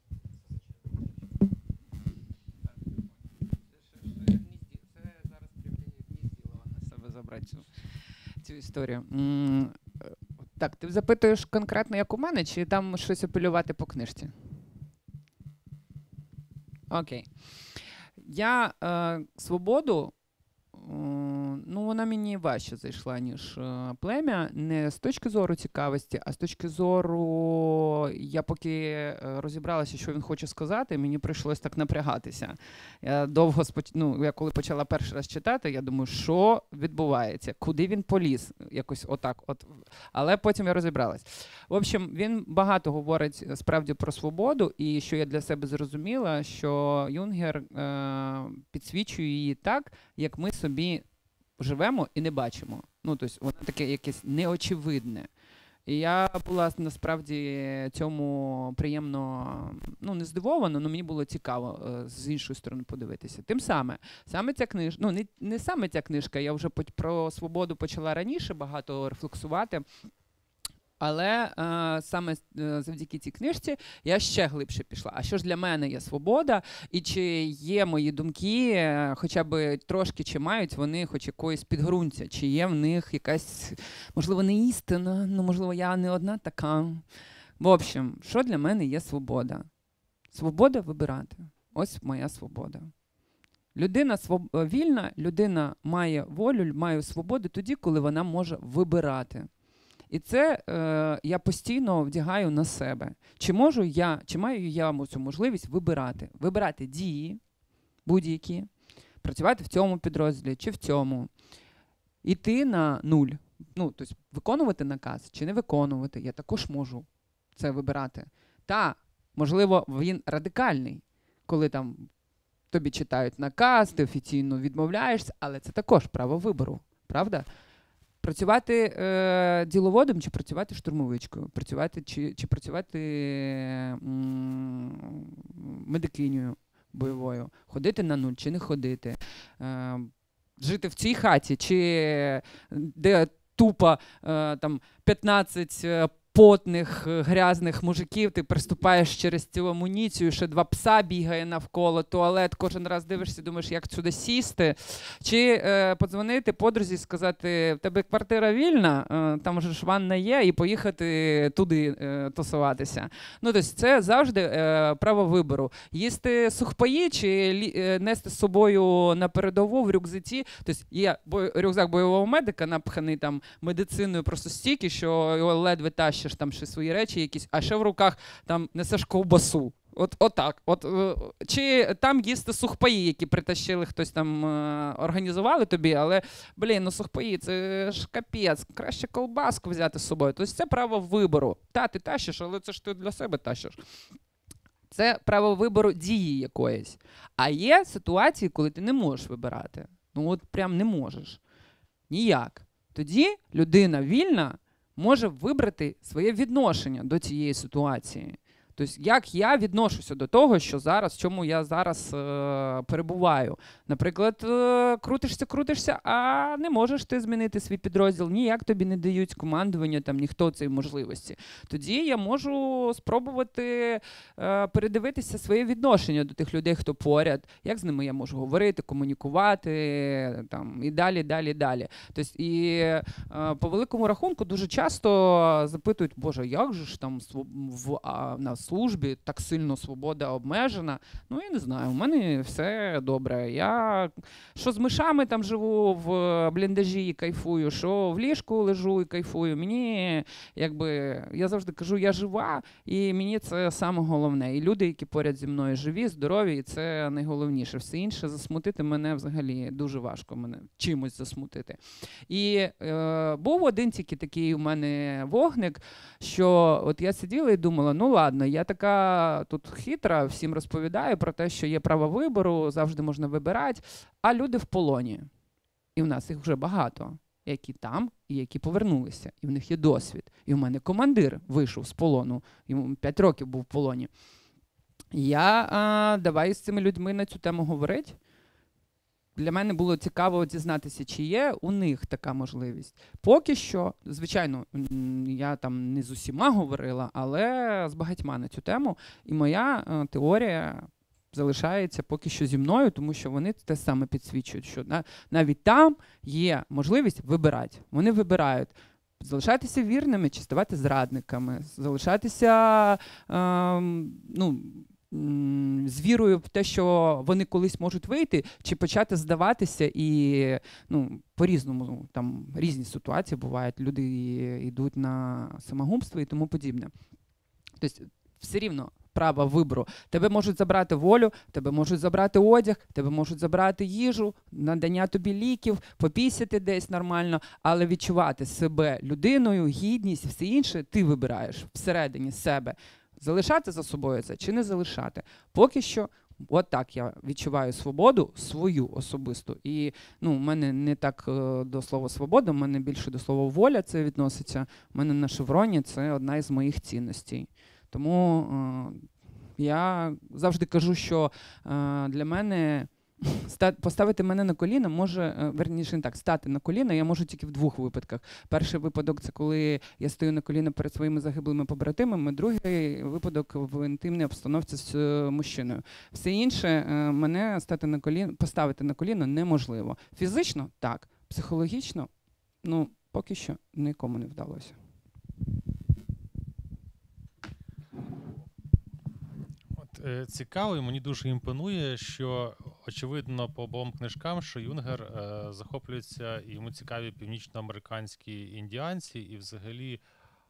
Це зараз на себе забрати цю історію. Так, ти запитуєш конкретно, як у мене, чи там щось апелювати по книжці? Окей. Я свободу, вона мені важче зайшла, ніж плем'я. Не з точки зору цікавості, а з точки зору, я поки розібралася, що він хоче сказати, мені прийшлось так напрягатися. Я довго, я коли почала перший раз читати, я думаю, що відбувається, куди він поліз, якось отак. Але потім я розібралась. В общем, він багато говорить справді про свободу, і що я для себе зрозуміла, що Юнгер підсвічує її так, як ми собі живемо і не бачимо. Тобто воно таке якесь неочевидне. І я була насправді цьому приємно, не здивована, але мені було цікаво з іншої сторони подивитися. Тим саме ця книжка, не саме ця книжка, я вже про свободу почала раніше багато рефлексувати. Але саме завдяки цій книжці я ще глибше пішла. А що ж для мене є свобода? І чи є мої думки, хоча б трошки, чи мають вони хоч якоїсь підґрунтя? Чи є в них якась, можливо, не істина, можливо, я не одна така. В общем, що для мене є свобода? Свобода вибирати. Ось моя свобода. Людина вільна, людина має волю, має свободу тоді, коли вона може вибирати. І це я постійно вдягаю на себе. Чи маю я цю можливість вибирати? Вибирати дії будь-які, працювати в цьому підрозділі чи в цьому. Іти на нуль. Тобто виконувати наказ чи не виконувати, я також можу це вибирати. Можливо, він радикальний, коли там тобі читають наказ, ти офіційно відмовляєшся, але це також право вибору, правда? Працювати діловодом чи працювати штурмовичкою, чи працювати медикинею бойовою, ходити на нуль чи не ходити, жити в цій хаті, чи де тупо 15 потних, грязних мужиків, ти приступаєш через цю амуніцію, ще 2 пса бігає навколо, туалет, кожен раз дивишся, думаєш, як сюди сісти. Чи подзвонити подрузі, сказати, в тебе квартира вільна, там вже ж ванна є, і поїхати туди тусуватися. Тобто це завжди право вибору. Їсти сухпаї чи нести з собою на передову в рюкзаці. Тобто є рюкзак бойового медика, напханий там медициною просто стільки, що його ледве тащиш там ще свої речі якісь, а ще в руках там несеш ковбасу. Отак. Чи там їсти сухпаї, які притащили, хтось там організували тобі, але, сухпаї, це ж капець, краще ковбаску взяти з собою. Тобто це право вибору. Ти тащиш, але це ж ти для себе тащиш. Це право вибору дії якоїсь. А є ситуації, коли ти не можеш вибирати. Прям не можеш. Ніяк. Тоді людина вільна може вибрати своє відношення до цієї ситуації. Тобто, як я відношуся до того, що зараз, в чому я зараз перебуваю. Наприклад, крутишся, а не можеш ти змінити свій підрозділ, ніяк тобі не дають командування, там ніхто цієї можливості. Тоді я можу спробувати передивитися своє відношення до тих людей, хто поряд, як з ними я можу говорити, комунікувати, там, і далі. Тобто, і по великому рахунку дуже часто запитують, Боже, як же ж там на службі так сильно свобода обмежена. Я не знаю, у мене все добре. Я що з мишами там живу в бліндажі і кайфую, що в ліжку лежу і кайфую. Мені, я завжди кажу, я жива, і мені це саме головне. І люди, які поряд зі мною живі, здорові, і це найголовніше. Все інше засмутити мене взагалі дуже важко, мене чимось засмутити. І був один тільки такий у мене вогник, що от я сиділа і думала, ладно, я така тут хитра, всім розповідаю про те, що є право вибору, завжди можна вибирати, а люди в полоні. І в нас їх вже багато, які там і які повернулися. І в них є досвід. І в мене командир вийшов з полону, йому 5 років був в полоні. Я давай з цими людьми на цю тему говорити. Для мене було цікаво дізнатися, чи є у них така можливість. Поки що, звичайно, я там не з усіма говорила, але з багатьма на цю тему. І моя теорія залишається поки що зі мною, тому що вони те саме підсвічують, що навіть там є можливість вибирати. Вони вибирають залишатися вірними чи ставати зрадниками, залишатися з вірою в те, що вони колись можуть вийти, чи почати здаватися і по-різному, там різні ситуації бувають, люди йдуть на самогубство і тому подібне. Тобто все рівно право вибору. Тебе можуть забрати волю, тебе можуть забрати одяг, тебе можуть забрати їжу, надання тобі ліків, попісяти десь нормально, але відчувати себе людиною, гідність, все інше ти вибираєш всередині себе. Залишати за собою це чи не залишати? Поки що от так я відчуваю свободу свою особисту. І у мене не так до слова свобода, у мене більше до слова воля це відноситься. У мене на шевроні це одна із моїх цінностей. Тому я завжди кажу, що для мене поставити мене на коліна може, верніше не так, стати на коліна я можу тільки в двох випадках. Перший випадок – це коли я стою на коліна перед своїми загиблими побратимами, другий випадок – в інтимній обстановці з мужчиною. Все інше мене поставити на коліна неможливо. Фізично – так, психологічно – поки що нікому не вдалося. Цікаво, і мені дуже імпонує, що очевидно по обом книжкам, що Юнгер захоплюється, і йому цікаві північноамериканські індіанці, і взагалі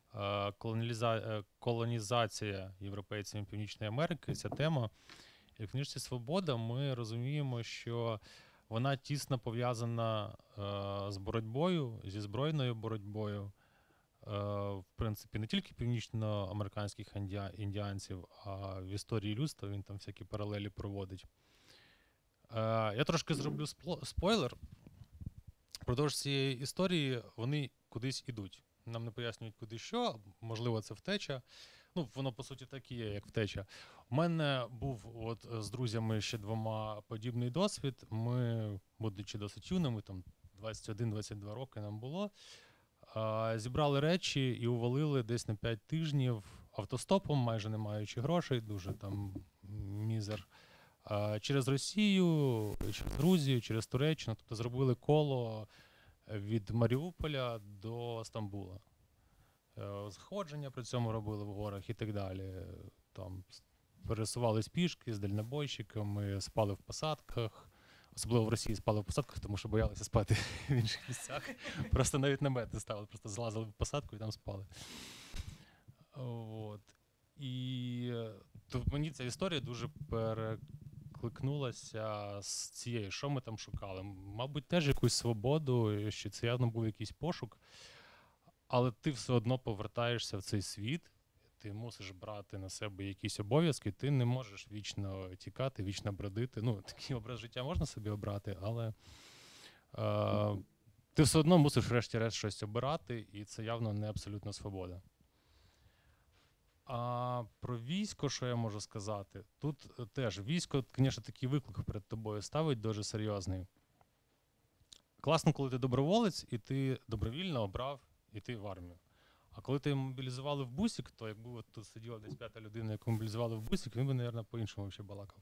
колонізація європейцями Північної Америки, ця тема. І в книжці «Свобода» ми розуміємо, що вона тісно пов'язана з боротьбою, зі збройною боротьбою, в принципі, не тільки північноамериканських індіанців, а в історії людства він там всякі паралелі проводить. Я трошки зроблю спойлер. Впродовж цієї історії вони кудись ідуть. Нам не пояснюють, куди що, можливо, це втеча. Воно, по суті, так і є, як втеча. У мене був з друзями ще двома подібний досвід. Ми, будучи досить юними, там 21-22 роки нам було, зібрали речі і увалили десь на 5 тижнів автостопом, майже не маючи грошей, дуже там мізер, через Росію, через Грузію, через Туреччину. Тобто зробили коло від Маріуполя до Стамбула. Сходження при цьому робили в горах і так далі. Там пересувались пішки з дальнобойщиками, спали в посадках. Особливо в Росії спали в посадках, тому що боялися спати в інших місцях. Просто навіть намет не ставили, просто залазили в посадку і там спали. І мені ця історія дуже перекликнулася з цією, що ми там шукали. Мабуть, теж якусь свободу, що це явно був якийсь пошук, але ти все одно повертаєшся в цей світ, ти мусиш брати на себе якісь обов'язки, ти не можеш вічно тікати, вічно бродити. Такий образ життя можна собі обрати, але ти все одно мусиш врешті-решт щось обирати, і це явно не абсолютна свобода. А про військо, що я можу сказати? Тут теж військо, звісно, такий виклик перед тобою ставить дуже серйозний. Класно, коли ти доброволець, і ти добровільно обрав іти в армію. А коли ти мобілізували в бусик, то якби тут сиділа десь 5-та людина, яку мобілізували в бусик, він би, мабуть, по-іншому ще балакав.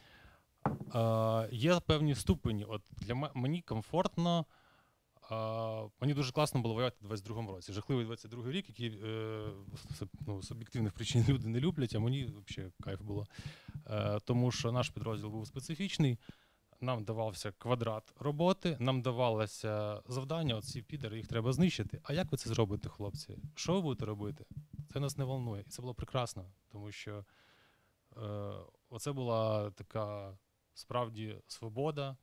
Є певні ступені. Для мені комфортно, мені дуже класно було воювати у 22-му році. Жахливий 22-й рік, який з об'єктивних причин люди не люблять, а мені взагалі кайф було. Тому що наш підрозділ був специфічний, нам давався квадрат роботи, нам давалося завдання, ці підери, їх треба знищити. А як ви це зробите, хлопці? Що ви будете робити? Це нас не волнує. І це було прекрасно, тому що оце була така справді свобода.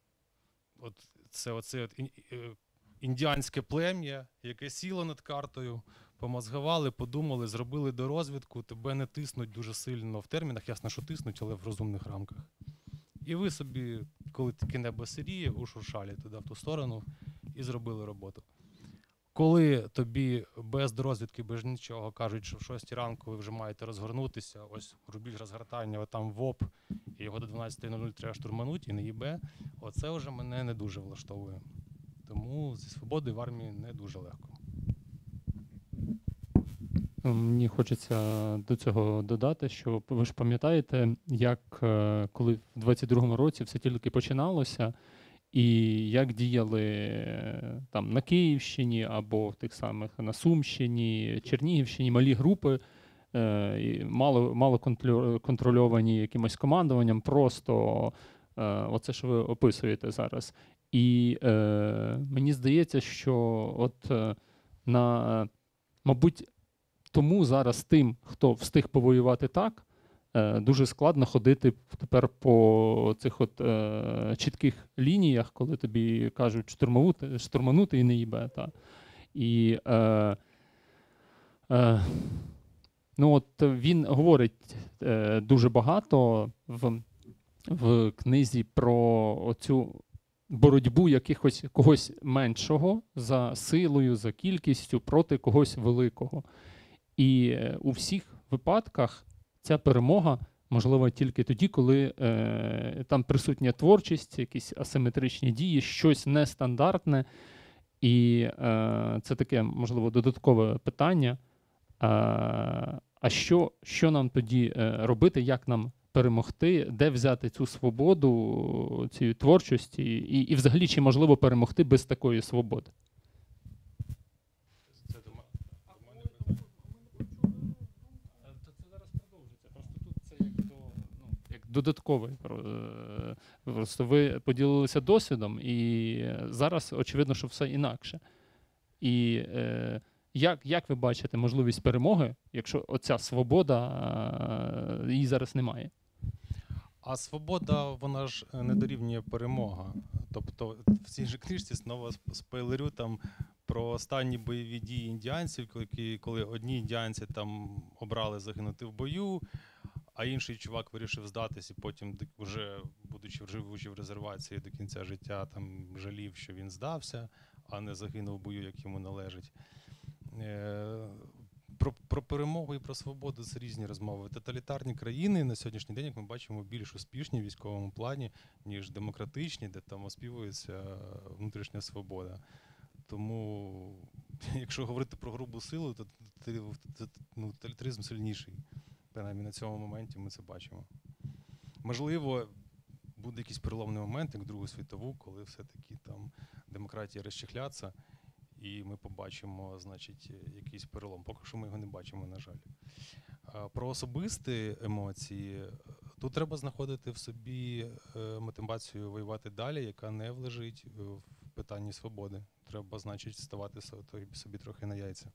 Оце індіанське плем'я, яке сіло над картою, помозгували, подумали, зробили дорозвідку, тебе не тиснуть дуже сильно в термінах, ясно, що тиснуть, але в розумних рамках. І ви собі, коли таке небо сиріє, ушуршали туди, в ту сторону, і зробили роботу. Коли тобі без дорозвідки, без нічого кажуть, що в 6 ранку ви вже маєте розгорнутися, ось рубіж розгортання, отам ВОП, і його до 12:00 треба штурмануть, і не їбе, оце вже мене не дуже влаштовує. Тому зі свободою в армії не дуже легко. Мені хочеться до цього додати, що ви ж пам'ятаєте, як коли в 22-му році все тільки починалося, і як діяли там на Київщині або в тих самих на Сумщині, Чернігівщині малі групи, мало контрольовані якимось командуванням, просто оце, що ви описуєте зараз. І мені здається, що мабуть, тому зараз тим, хто встиг повоювати так, дуже складно ходити тепер по цих чітких лініях, коли тобі кажуть штурманути і не їбе. І він говорить дуже багато в в книзі про оцю боротьбу когось меншого за силою, за кількістю проти когось великого. І у всіх випадках ця перемога можлива тільки тоді, коли там присутня творчість, якісь асиметричні дії, щось нестандартне. І це таке, можливо, додаткове питання. А що нам тоді робити, як нам перемогти, де взяти цю свободу, цієї творчості, і взагалі, чи можливо перемогти без такої свободи? Це до мене це зараз продовжується. Просто тут це як додатковий. Просто ви поділилися досвідом, і зараз очевидно, що все інакше. І як ви бачите можливість перемоги, якщо оця свобода, її зараз немає? А свобода, вона ж не дорівнює перемога. Тобто в цій же книжці знову спойлерю там про останні бойові дії індіанців, коли одні індіанці там обрали загинути в бою, а інший чувак вирішив здатись і потім, вже будучи живучи в резервації до кінця життя, там жалів, що він здався, а не загинув в бою, як йому належить. Про перемогу і про свободу це різні розмови. Тоталітарні країни на сьогоднішній день, як ми бачимо, більш успішні в військовому плані, ніж демократичні, де там оспівується внутрішня свобода. Тому, якщо говорити про грубу силу, то тоталітаризм сильніший. Принаймні на цьому моменті ми це бачимо. Можливо, буде якийсь переломний момент, як Другу світову, коли все-таки там демократія розчехляться, і ми побачимо, значить, якийсь перелом. Поки що ми його не бачимо, на жаль. Про особисті емоції. Тут треба знаходити в собі мотивацію воювати далі, яка не лежить в питанні свободи. Треба, значить, ставати собі трохи на яйця.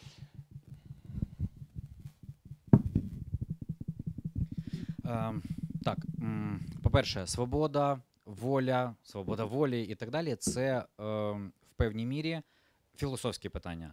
Так, по-перше, свобода, воля, свобода волі і так далі – це в певній мірі філософські питання.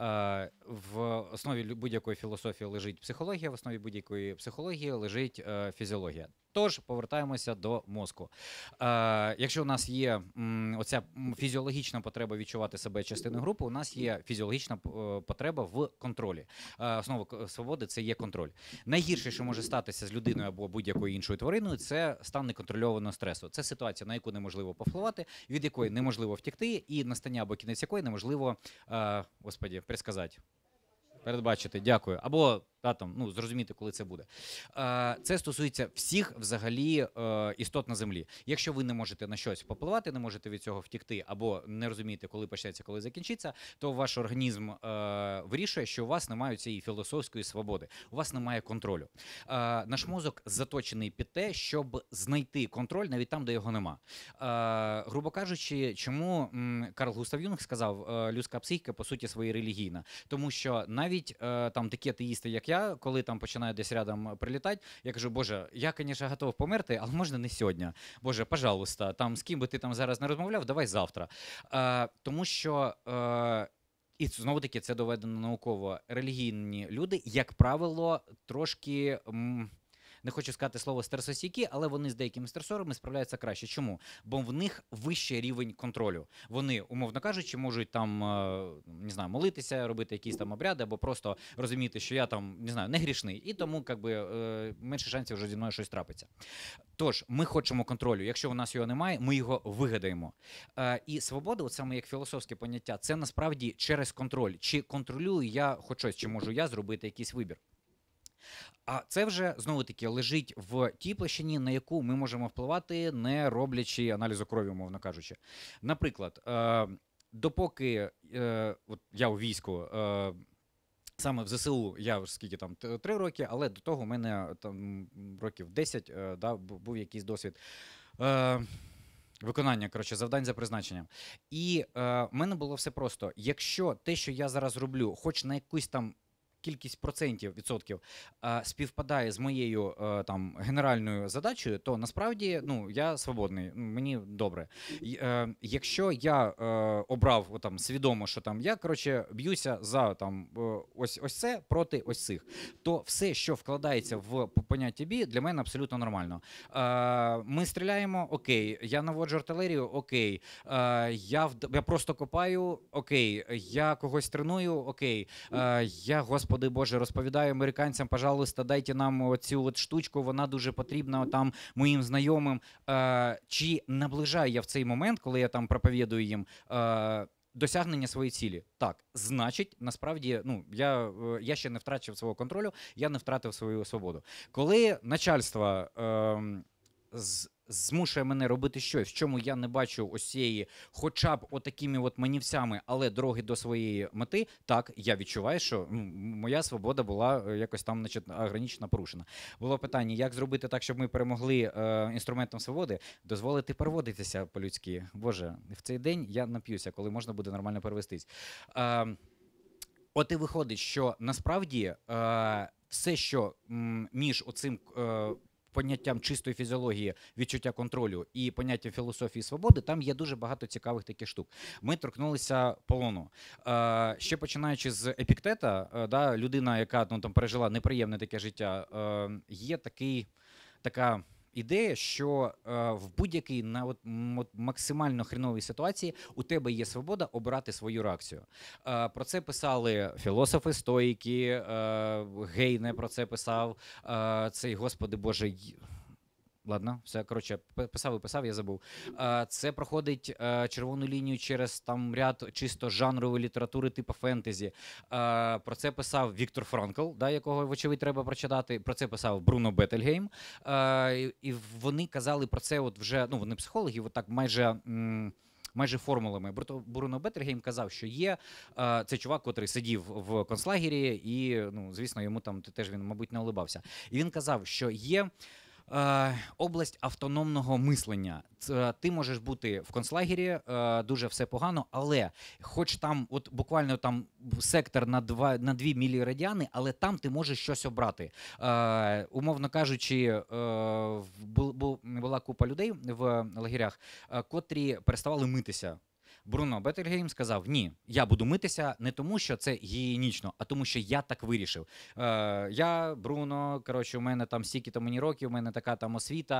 В основі будь-якої філософії лежить психологія, в основі будь-якої психології лежить фізіологія. Тож, повертаємося до мозку. Якщо у нас є оця фізіологічна потреба відчувати себе частиною групи, у нас є фізіологічна потреба в контролі. Основа свободи – це є контроль. Найгірше, що може статися з людиною або будь-якою іншою твариною, це стан неконтрольованого стресу. Це ситуація, на яку неможливо повпливати, від якої неможливо втекти, і настання або кінець якої неможливо, предсказати. Передбачити, дякую. Або зрозуміти, коли це буде. Це стосується всіх взагалі істот на землі. Якщо ви не можете на щось попливати, не можете від цього втікти, або не розумієте, коли почнеться, коли закінчиться, то ваш організм вирішує, що у вас немає цієї філософської свободи, у вас немає контролю. Наш мозок заточений під те, щоб знайти контроль навіть там, де його нема. Грубо кажучи, чому Карл Густав Юнг сказав, людська психіка, по суті, своєї релігійна. Тому що навіть там такі атеїсти, як я, коли там починають десь рядом прилітати, я кажу, Боже, я, звісно, готов померти, але можна не сьогодні. Боже, пожалуйста, там з ким би ти там зараз не розмовляв, давай завтра. Тому що, і знову-таки це доведено науково, релігійні люди, як правило, трошки... Не хочу сказати слово стресостійкі, але вони з деякими стресорами справляються краще. Чому? Бо в них вищий рівень контролю. Вони, умовно кажучи, можуть там, не знаю, молитися, робити якісь там обряди, або просто розуміти, що я там, не знаю, не грішний, і тому менше шансів, що зі мною щось трапиться. Тож, ми хочемо контролю. Якщо у нас його немає, ми його вигадаємо. І свобода, от саме як філософське поняття, це насправді через контроль. Чи контролюю я хоч щось, чи можу я зробити якийсь вибір? А це вже, знову-таки, лежить в тій площині, на яку ми можемо впливати, не роблячи аналізу крові, умовно кажучи. Наприклад, допоки от я у війську, саме в ЗСУ, я скільки там, 3 роки, але до того в мене там років 10, був якийсь досвід виконання, завдань за призначенням. І в мене було все просто. Якщо те, що я зараз роблю, хоч на якусь там кількість відсотків співпадає з моєю там генеральною задачею, то насправді я свободний, мені добре. Якщо я обрав там свідомо, що там я б'юся за там ось це проти ось цих, то все, що вкладається в поняття бій, для мене абсолютно нормально. Ми стріляємо, окей, я наводжу артилерію, окей, я просто копаю, окей, я когось треную, окей, я, Господи Боже, розповідаю американцям, пожалуйста, дайте нам оцю штучку, вона дуже потрібна там моїм знайомим. Чи наближаю я в цей момент, коли я там проповідую їм, досягнення своєї цілі? Так, значить, насправді, я ще не втратив свого контролю, я не втратив свою свободу. Коли начальство змушує мене робити щось, в чому я не бачу ось цієї, хоча б отакими от манівцями, але дороги до своєї мети, так, я відчуваю, що моя свобода була якось там ограничено порушена. Було питання, як зробити так, щоб ми перемогли інструментом свободи? Дозволити переводитися по-людськи. Боже, в цей день я нап'юся, коли можна буде нормально перевестись. От і виходить, що насправді все, що між оцим поняттям чистої фізіології, відчуття контролю і поняттям філософії свободи, там є дуже багато цікавих таких штук. Ми торкнулися полону. Ще починаючи з Епіктета, людина, яка там пережила неприємне таке життя, є така ідея, що в будь-якій максимально хреновій ситуації у тебе є свобода обирати свою реакцію. Про це писали філософи, стоїки, Гейне про це писав, цей, Господи Боже, ладно, все, коротше, писав, я забув. Це проходить червону лінію через там ряд чисто жанрової літератури типу фентезі. Про це писав Віктор Франкл, якого, вочевидь, треба прочитати. Про це писав Бруно Беттельгейм. І вони казали про це от вже, вони психологи, от так майже формулами. Бруно Беттельгейм казав, що є цей чувак, котрий сидів в концлагері, і, звісно, йому там теж він, мабуть, не улибався. І він казав, що є область автономного мислення. Ти можеш бути в концлагері, дуже все погано, але хоч там от буквально там сектор на 2 мілірадіани, але там ти можеш щось обрати. Умовно кажучи, була купа людей в лагерях, котрі переставали митися. Бруно Беттельгейм сказав, ні, я буду митися не тому, що це гігієнічно, а тому, що я так вирішив. Я, Бруно, у мене там стільки-то мені років, у мене така там освіта,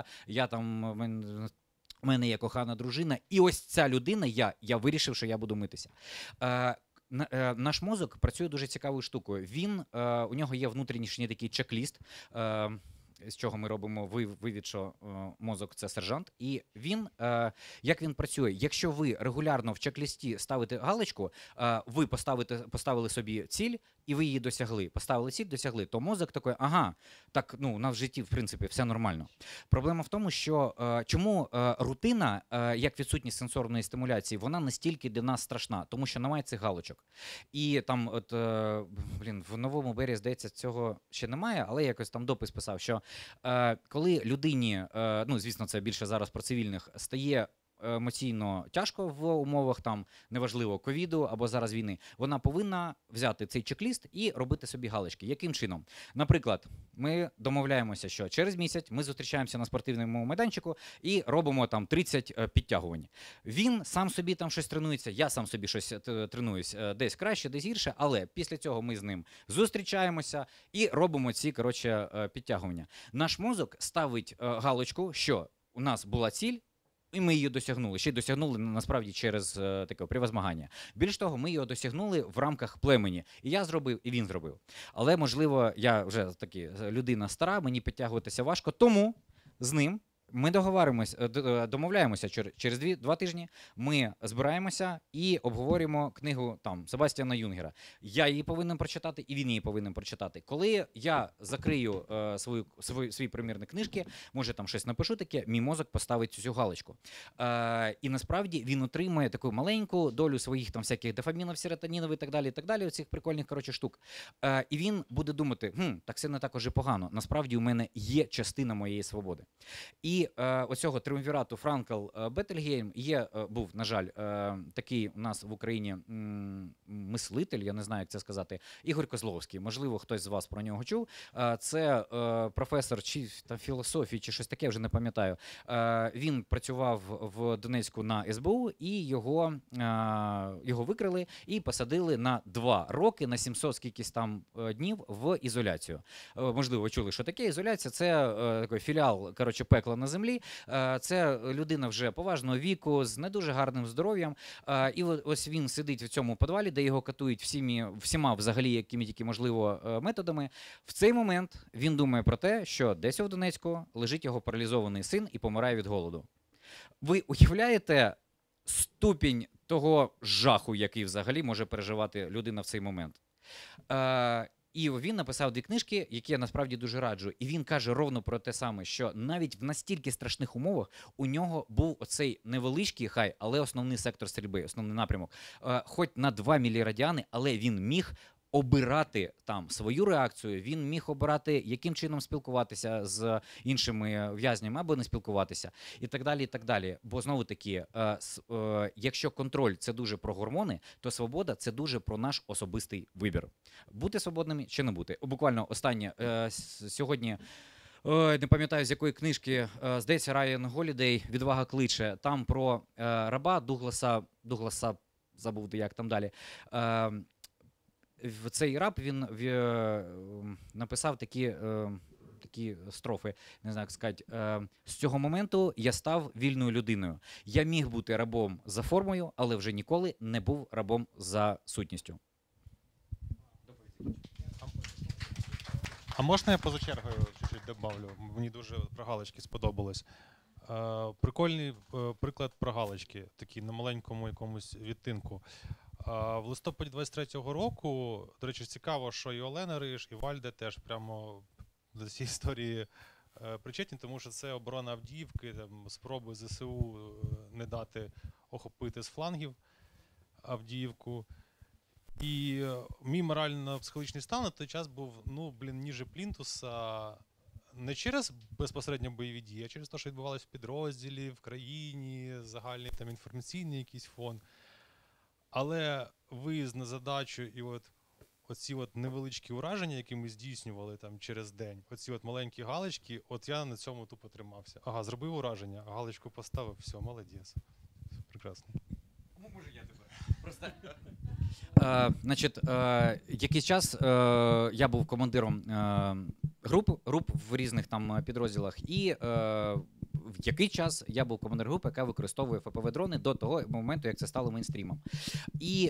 у мене є кохана дружина, і ось ця людина, я вирішив, що я буду митися. Наш мозок працює дуже цікавою штукою. У нього є внутрішній такий чек-ліст, з чого ми робимо вивід, що мозок – це сержант. І як він працює? Якщо ви регулярно в чек-лісті ставите галочку, ви поставили собі ціль, і ви її досягли. Поставили ціль, досягли. То мозок такий, так, у нас в житті, в принципі, все нормально. Проблема в тому, що чому рутина, як відсутність сенсорної стимуляції, вона настільки для нас страшна? Тому що немає цих галочок. І там, в Новому Бері, здається, цього ще немає, але я якось там допис писав, що коли людині, звісно, це більше зараз про цивільних, стає емоційно тяжко в умовах там, неважливо, ковіду або зараз війни, вона повинна взяти цей чек-ліст і робити собі галочки. Яким чином? Наприклад, ми домовляємося, що через місяць ми зустрічаємося на спортивному майданчику і робимо там 30 підтягувань. Він сам собі там щось тренується, я сам собі щось тренуюсь, десь краще, десь гірше, але після цього ми з ним зустрічаємося і робимо ці, підтягування. Наш мозок ставить галочку, що у нас була ціль, і ми її досягнули. Ще й досягнули, насправді, через таке превозмагання. Більш того, ми його досягнули в рамках племені. І я зробив, і він зробив. Але, можливо, я вже людина стара, мені підтягуватися важко, тому з ним ми домовляємося через 2 тижні, ми збираємося і обговорюємо книгу Себастьяна Юнгера. Я її повинен прочитати, і він її повинен прочитати. Коли я закрию свої примірні книжки, може там щось напишу таке, мій мозок поставить цю галочку. І насправді він отримує таку маленьку долю своїх там всяких дофамінів, серотонінів і так далі, оцих прикольних, штук. І він буде думати, так це не так уже погано. Насправді у мене є частина моєї свободи. І оцього триумвірату Франкл-Беттельгейм був, на жаль, такий у нас в Україні мислитель, я не знаю, як це сказати, Ігор Козловський. Можливо, хтось з вас про нього чув. Це професор чи там філософії, чи щось таке, вже не пам'ятаю. Він працював в Донецьку на СБУ, і його викрили і посадили на 2 роки, на 700 скількись там днів в ізоляцію. Можливо, ви чули, що таке ізоляція. Це такий філіал, коротше, пекла на землі. Це людина вже поважного віку, з не дуже гарним здоров'ям. І ось він сидить в цьому підвалі, де його катують всіма взагалі, якими тільки можливо методами. В цей момент він думає про те, що десь у Донецьку лежить його паралізований син і помирає від голоду. Ви уявляєте ступінь того жаху, який взагалі може переживати людина в цей момент? І він написав 2 книжки, які я насправді дуже раджу. І він каже ровно про те саме, що навіть в настільки страшних умовах у нього був оцей невеличкий, але основний сектор стрільби, основний напрямок, хоч на 2 мілірадіани, але він міг обирати там свою реакцію, він міг обирати, яким чином спілкуватися з іншими в'язнями або не спілкуватися, і так далі, і так далі. Бо, знову-таки, якщо контроль – це дуже про гормони, то свобода – це дуже про наш особистий вибір. Бути свободними чи не бути. Буквально останнє. Сьогодні, не пам'ятаю, з якої книжки, здається, Райан Голідей «Відвага кличе». Там про раба Дугласа, забув, як там далі. В цей раб він написав такі строфи, не знаю, як сказати. З цього моменту я став вільною людиною. Я міг бути рабом за формою, але вже ніколи не був рабом за сутністю. А можна я поза чергою чуть-чуть добавлю? Мені дуже про галочки сподобалось. Прикольний приклад про галочки, такий на маленькому якомусь відтинку. В листопаді 23-го року, до речі, цікаво, що і Олена Риж, і Вальде теж прямо до цієї історії причетні, тому що це оборона Авдіївки, там, спроби ЗСУ не дати охопити з флангів Авдіївку. І мій морально-психологічний стан на той час був, ніже плінтуса, не через безпосередньо бойові дії, а через те, що відбувалося в підрозділі, в країні, загальний там інформаційний якийсь фон. Але виїзд на задачу і оці невеличкі ураження, які ми здійснювали там через день, оці маленькі галочки, я на цьому тупо тримався. Ага, зробив ураження, галочку поставив, все, молодець. Прекрасно. Може, я тебе? Просто... якийсь час я був командиром груп в різних там підрозділах, і в який час я був командир групи, яка використовує ФПВ-дрони до того моменту, як це стало мейнстрімом. І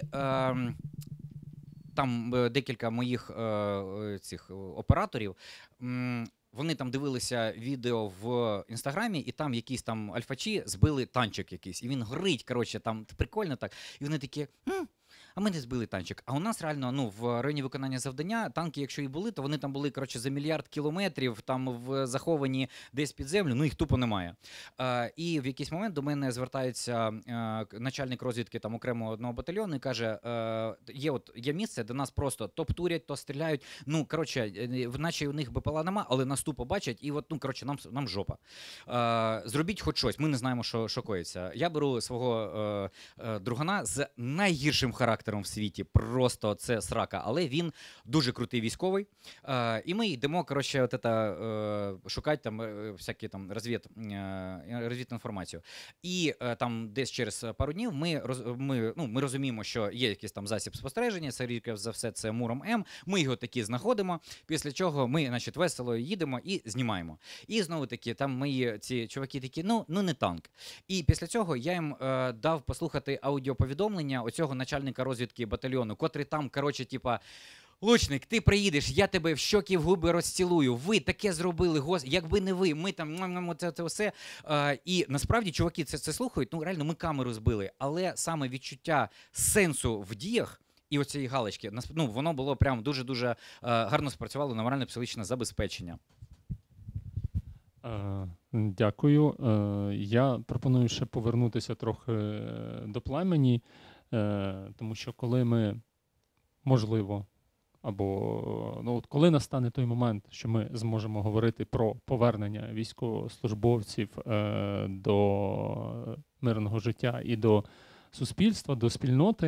там декілька моїх цих операторів, вони там дивилися відео в Інстаграмі, і там якісь там альфачі збили танчик якийсь. І він горить, коротше, там прикольно так. І вони такі, а ми не збили танчик. А у нас реально, в районі виконання завдання, танки, якщо і були, то вони там були, коротше, за мільярд кілометрів, там заховані десь під землю, їх тупо немає. І в якийсь момент до мене звертається начальник розвідки там окремого одного батальйону і каже, є місце, де нас просто то птурять, то стріляють, наче у них БПЛА нема, але нас тупо бачать, і нам жопа. Зробіть хоч щось, ми не знаємо, що коїться. Я беру свого другана з найгіршим характером в світі, просто це срака, але він дуже крутий військовий. І ми йдемо, шукати там всякі там розвідінформацію. І там десь через пару днів ми розуміємо, що є якийсь там засіб спостереження, це рідко за все це Муром М. Ми його таки знаходимо, після чого ми, весело їдемо і знімаємо. І знову таки, там мої ці чуваки такі, не танк. І після цього я їм дав послухати аудіоповідомлення оцього начальника розвідки батальйону, котрий там, лучник, ти приїдеш, я тебе в щоки, в губи розцілую, ви таке зробили, якби не ви, ми там, це все. І насправді, чуваки це слухають, реально ми камеру збили, але саме відчуття сенсу в діях і оцієї галочки, воно було прям дуже-дуже гарно спрацювало на морально-психологічне забезпечення. Дякую. Я пропоную ще повернутися трохи до племені, тому що коли ми, можливо, або от коли настане той момент, що ми зможемо говорити про повернення військовослужбовців до мирного життя і до суспільства, до спільноти,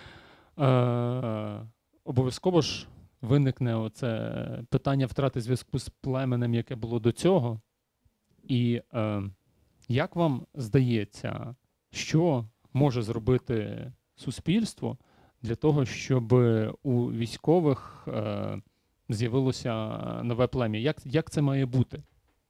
обов'язково ж виникне оце питання втрати зв'язку з племенем, яке було до цього. І як вам здається, що може зробити суспільство для того, щоб у військових з'явилося нове плем'я? Як це має бути?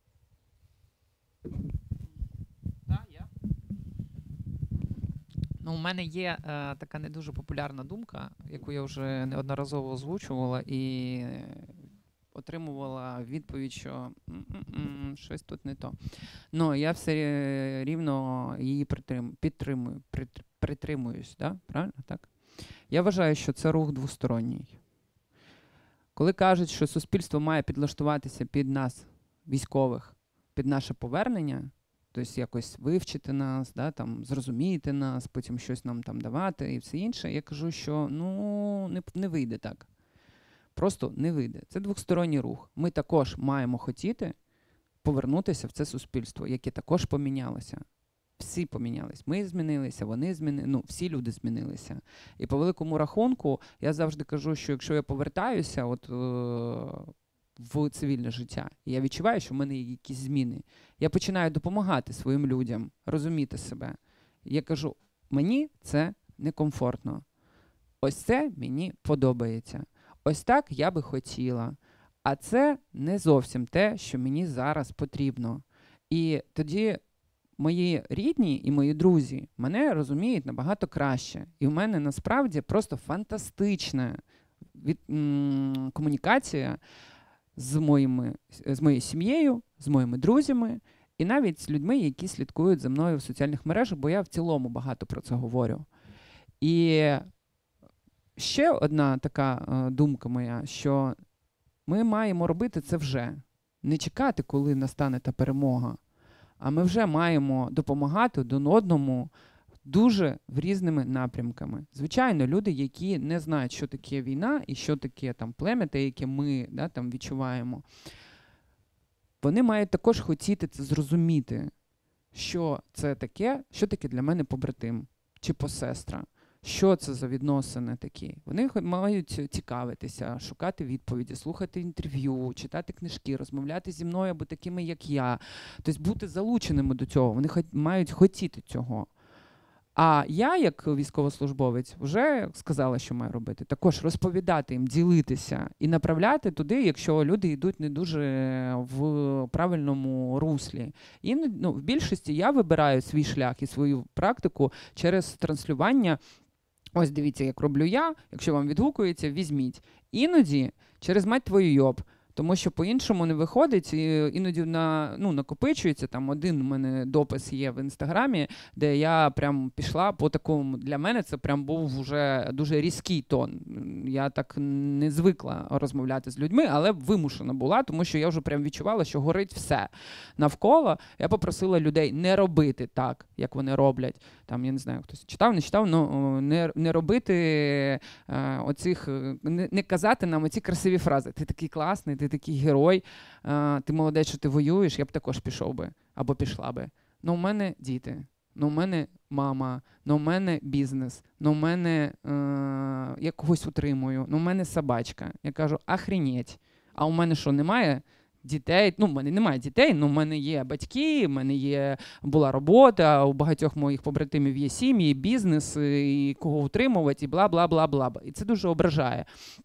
У мене є така не дуже популярна думка, яку я вже неодноразово озвучувала і отримувала відповідь, що щось тут не то. Ну, я все рівно її притримуюсь, да? Правильно? Так? Я вважаю, що це рух двосторонній. Коли кажуть, що суспільство має підлаштуватися під нас, військових, під наше повернення, тобто якось вивчити нас, да, там, зрозуміти нас, потім щось нам там давати і все інше, я кажу, що не вийде так. Просто не вийде. Це двосторонній рух. Ми також маємо хотіти повернутися в це суспільство, яке також помінялося. Всі помінялись. Ми змінилися, вони змінилися, всі люди змінилися. І по великому рахунку я завжди кажу, що якщо я повертаюся в цивільне життя, і я відчуваю, що в мене є якісь зміни, я починаю допомагати своїм людям розуміти себе. Я кажу, мені це некомфортно. Ось це мені подобається. Ось так я би хотіла. А це не зовсім те, що мені зараз потрібно. І тоді мої рідні і мої друзі мене розуміють набагато краще. І в мене насправді просто фантастична комунікація з моєю сім'єю, з моїми друзями і навіть з людьми, які слідкують за мною в соціальних мережах, бо я в цілому багато про це говорю. І ще одна така думка моя, що ми маємо робити це вже. Не чекати, коли настане та перемога, а ми вже маємо допомагати один одному дуже в різними напрямками. Звичайно, люди, які не знають, що таке війна і що таке там плем'я, те, яке ми там відчуваємо, вони мають також хотіти це зрозуміти, що це таке, що таке для мене побратим чи посестра. Що це за відносини такі? Вони мають цікавитися, шукати відповіді, слухати інтерв'ю, читати книжки, розмовляти зі мною або такими, як я. Тобто бути залученими до цього. Вони мають хотіти цього. А я, як військовослужбовець, вже сказала, що маю робити. Також розповідати їм, ділитися і направляти туди, якщо люди йдуть не дуже в правильному руслі. І в більшості я вибираю свій шлях і свою практику через транслювання. Ось дивіться, як роблю я, якщо вам відгукується, візьміть. Іноді через мать твою йоб, тому що по-іншому не виходить, іноді накопичується. Там один у мене допис є в Інстаграмі, де я прям пішла по такому, для мене це прям був вже дуже різкий тон. Я так не звикла розмовляти з людьми, але вимушена була, тому що я вже прям відчувала, що горить все навколо. Я попросила людей не робити так, як вони роблять. Там, я не знаю, хтось читав, не читав, але не робити оцих, не казати нам оці красиві фрази. Ти такий класний, ти такий герой, ти молодець, що ти воюєш, я б також пішов би, або пішла би. У мене діти, у мене мама, у мене бізнес, у мене я когось утримую, у мене собачка. Я кажу, охренеть. А у мене що, немає дітей? В мене немає дітей, але в мене є батьки, в мене була робота, у багатьох моїх побратимів є сім'ї, бізнес, і кого утримувати, і бла-бла-бла-бла. І це дуже ображає.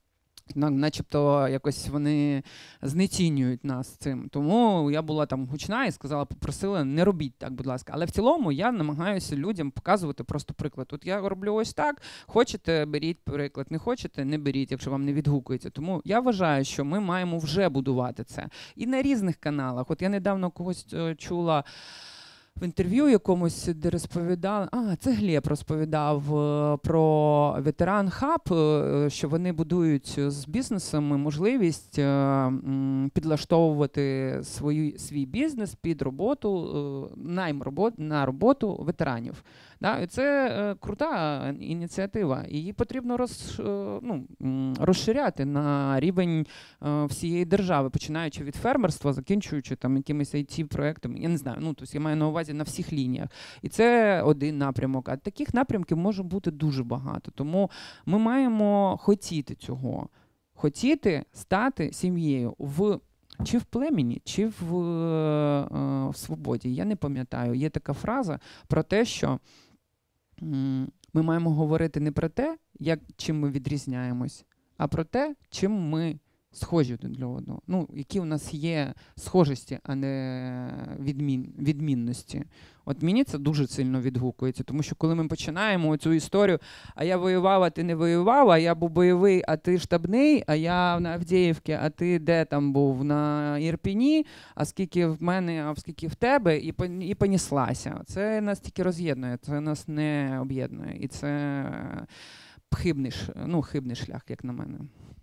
Начебто якось вони знецінюють нас цим. Тому я була там гучна і попросила, не робіть так, будь ласка. Але в цілому я намагаюся людям показувати просто приклад. От я роблю ось так, хочете, беріть приклад, не хочете, не беріть, якщо вам не відгукується. Тому я вважаю, що ми маємо вже будувати це. І на різних каналах. От я недавно когось чула, в інтерв'ю якомусь, де розповідав, це Глеб розповідав про ветеран хаб, що вони будують з бізнесами можливість підлаштовувати свій бізнес під роботу, найм на роботу ветеранів. Да? І це крута ініціатива. Її потрібно розширяти на рівень всієї держави, починаючи від фермерства, закінчуючи там якимись IT-проектами. Я не знаю, тобто я маю на увазі на всіх лініях. І це один напрямок. А таких напрямків може бути дуже багато. Тому ми маємо хотіти цього. Хотіти стати сім'єю чи в племені, чи в свободі. Я не пам'ятаю. Є така фраза про те, що ми маємо говорити не про те, чим ми відрізняємось, а про те, чим ми схожі один для одного. Які у нас є схожості, а не відмінності. От мені це дуже сильно відгукується, тому що коли ми починаємо цю історію, а я воював, а ти не воював, а я був бойовий, а ти штабний, а я на Авдіївці, а ти де там був? На Ірпіні, а скільки в мене, а скільки в тебе, і поніслася. Це нас тільки роз'єднує, це нас не об'єднує. І це хибний шлях, як на мене.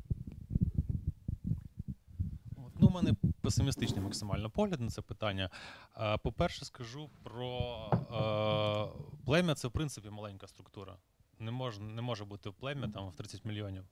У мене песимістичний максимально погляд на це питання. По-перше, скажу про плем'я – це, в принципі, маленька структура. Не може бути плем'я там в 30 мільйонів.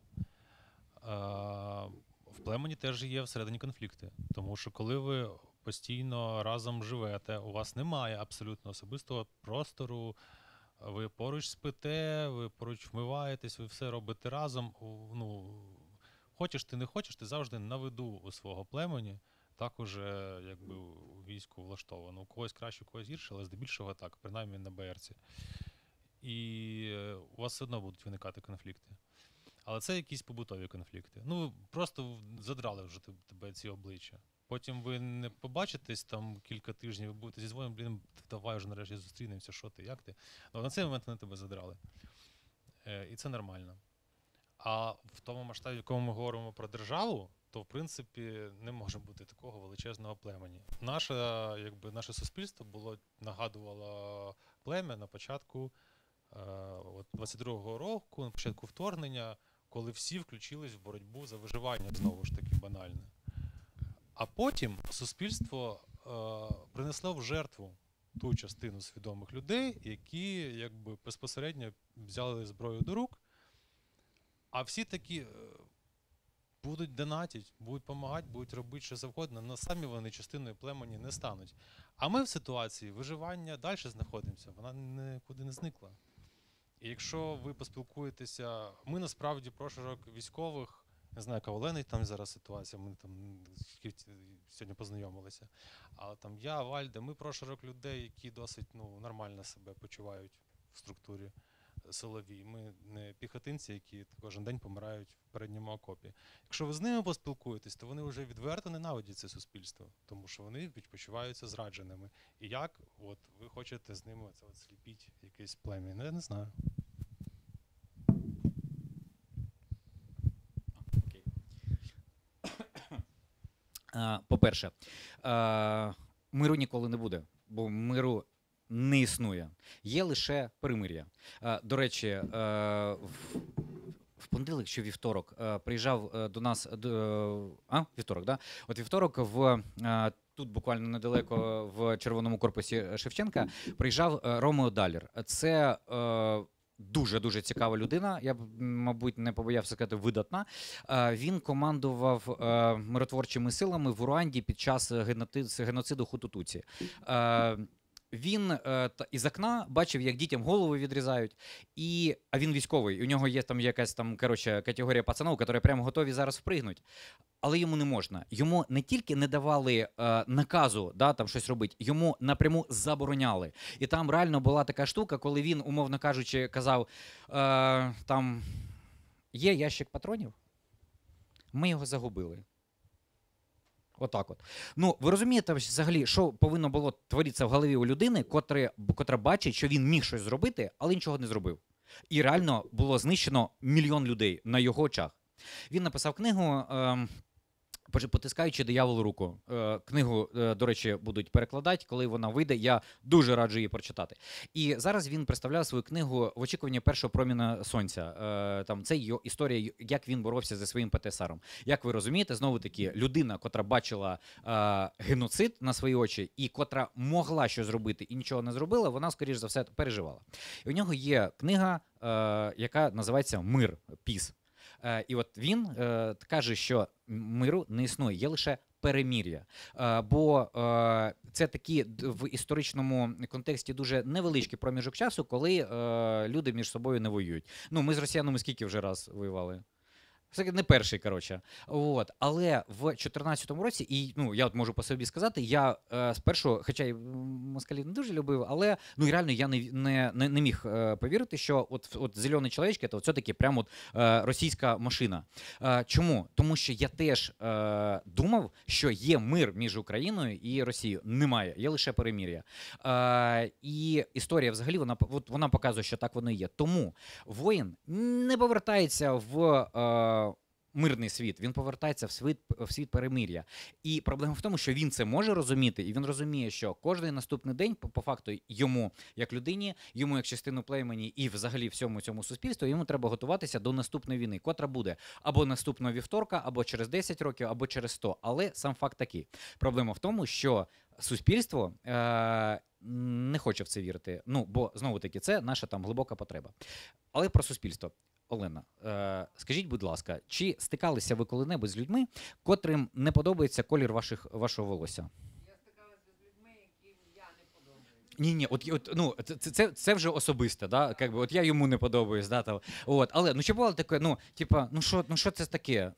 В племені теж є всередині конфлікти. Тому що коли ви постійно разом живете, у вас немає абсолютно особистого простору, ви поруч спите, ви поруч вмиваєтесь, ви все робите разом. Хочеш ти, не хочеш, ти завжди на виду у свого племені, так уже якби у війську влаштовано. У когось краще, у когось гірше, але здебільшого так, принаймні на БРці. І у вас все одно будуть виникати конфлікти. Але це якісь побутові конфлікти. Просто задрали вже тебе ці обличчя. Потім ви не побачитесь там кілька тижнів, ви будете зі дзвоном, давай вже нарешті зустрінемося, що ти, як ти. На цей момент вони тебе задрали. І це нормально. А в тому масштабі, в якому ми говоримо про державу, то, в принципі, не може бути такого величезного племені. Наше суспільство нагадувало плем'я на початку 22-го року, на початку вторгнення, коли всі включились в боротьбу за виживання, знову ж таки, банальне. А потім суспільство принесло в жертву ту частину свідомих людей, які безпосередньо взяли зброю до рук. А всі такі будуть донатити, будуть допомагати, будуть робити що завгодно, але самі вони частиною племені не стануть. А ми в ситуації виживання далі знаходимося, вона нікуди не зникла. І якщо ви поспілкуєтеся, ми насправді прошарок військових, не знаю, яка Олена там зараз ситуація, ми там сьогодні познайомилися, але там я, Вальда, ми прошарок людей, які досить нормально себе почувають в структурі силовій. Ми не піхотинці, які кожен день помирають в передньому окопі. Якщо ви з ними поспілкуєтесь, то вони вже відверто ненавидять це суспільство, тому що вони почуваються зрадженими. І як ви хочете з ними сліпіть якесь плем'я? Я не знаю. По-перше, миру ніколи не буде, бо миру не існує. Є лише перемир'я. До речі, в понеділок чи вівторок приїжджав до нас... Вівторок, да? От вівторок тут буквально недалеко в Червоному корпусі Шевченка приїжджав Ромео Даллер. Це дуже-дуже цікава людина, я б, мабуть, не побоявся сказати, видатна. Він командував миротворчими силами в Руанді під час геноциду хуту-туці. Він із окна бачив, як дітям голови відрізають, а він військовий, у нього є там якась категорія пацанов, які прямо готові зараз впригнуть. Але йому не можна. Йому не тільки не давали наказу там щось робити, йому напряму забороняли. І там реально була така штука, коли він, умовно кажучи, казав, там є ящик патронів, ми його загубили. Отак от. Ви розумієте взагалі, що повинно було творитися в голові у людини, котра бачить, що він міг щось зробити, але нічого не зробив. І реально було знищено 1 мільйон людей на його очах. Він написав книгу Потискаючи дияволу руку. Книгу, до речі, будуть перекладати, коли вона вийде. Я дуже раджу її прочитати. І зараз він представляв свою книгу «В очікуванні першого проміна сонця». Там це його історія, як він боровся зі своїм ПТСРом. Як ви розумієте, знову-таки, людина, котра бачила геноцид на свої очі і котра могла щось зробити і нічого не зробила, вона, скоріш за все, переживала. І у нього є книга, яка називається «Мир», «Піс». І от він каже, що миру не існує, є лише перемир'я. Бо це такі в історичному контексті дуже невеличкий проміжок часу, коли люди між собою не воюють. Ну, ми з росіянами скільки вже раз воювали? Це не перший, коротше. От. Але в 14-му році, і я от можу по собі сказати, я спершу, хоча й москалів не дуже любив, але реально я не міг повірити, що от «Зелений чоловічки» – це все-таки прямо російська машина. Чому? Тому що я теж думав, що є мир між Україною і Росією. Немає, є лише перемир'я. І історія взагалі, вона показує, що так воно і є. Тому воїн не повертається в мирний світ, він повертається в світ перемир'я. І проблема в тому, що він це може розуміти, і він розуміє, що кожен наступний день, по факту, йому, як людині, йому, як частину племені, і взагалі всьому цьому суспільству, йому треба готуватися до наступної війни, котра буде або наступного вівторка, або через 10 років, або через 100. Але сам факт такий. Проблема в тому, що суспільство не хоче в це вірити. Бо, знову-таки, це наша там глибока потреба. Але про суспільство. Олена, скажіть, будь ласка, чи стикалися ви коли-небудь з людьми, котрим не подобається колір вашого волосся? Я стикалася з людьми, яким я не подобаюся. Ні, це вже особисте, да? От я йому не подобаюсь, да, але чи бувало таке, що це таке?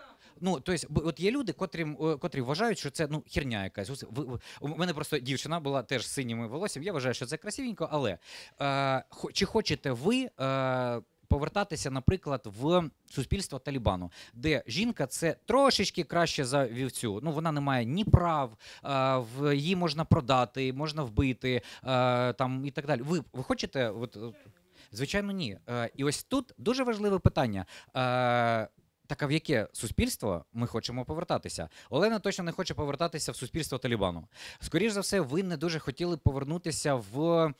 От є люди, котрі вважають, що це херня якась. У мене просто дівчина була теж з синіми волоссям, я вважаю, що це красивенько, але чи хочете ви повертатися, наприклад, в суспільство Талібану, де жінка – це трошечки краще за вівцю. Вона не має ні прав, її можна продати, можна вбити і так далі. Ви хочете? Звичайно, ні. І ось тут дуже важливе питання. Так, а в яке суспільство ми хочемо повертатися? Олена точно не хоче повертатися в суспільство Талібану. Скоріше за все, ви не дуже хотіли повернутися в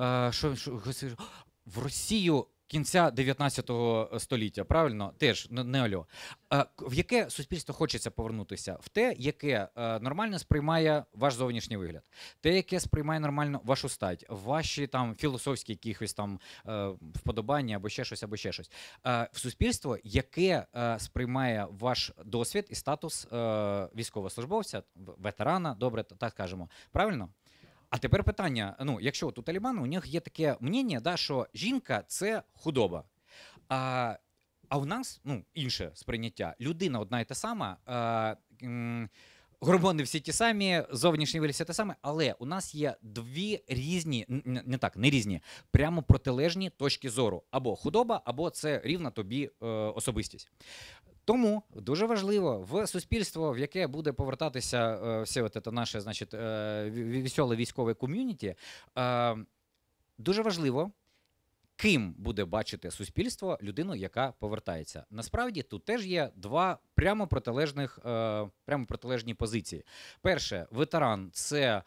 Росію кінця 19 століття, правильно? Теж, не альо. В яке суспільство хочеться повернутися? В те, яке нормально сприймає ваш зовнішній вигляд. Те, яке сприймає нормально вашу стать, ваші там філософські якісь там вподобання або ще щось, В суспільство, яке сприймає ваш досвід і статус військовослужбовця, ветерана, добре, так скажемо. Правильно? А тепер питання, якщо от у Талібану у них є таке мнення, да, що жінка – це худоба. А у нас інше сприйняття. Людина одна і та сама, гормони всі ті самі, зовнішній вигляд всі те саме, але у нас є дві різні, не різні, прямо протилежні точки зору. Або худоба, або це рівна тобі особистість. Тому дуже важливо в суспільство, в яке буде повертатися все це наше, веселе військове ком'юніті, дуже важливо, ким буде бачити суспільство людину, яка повертається. Насправді, тут теж є два прямо протилежні позиції. Перше, ветеран – це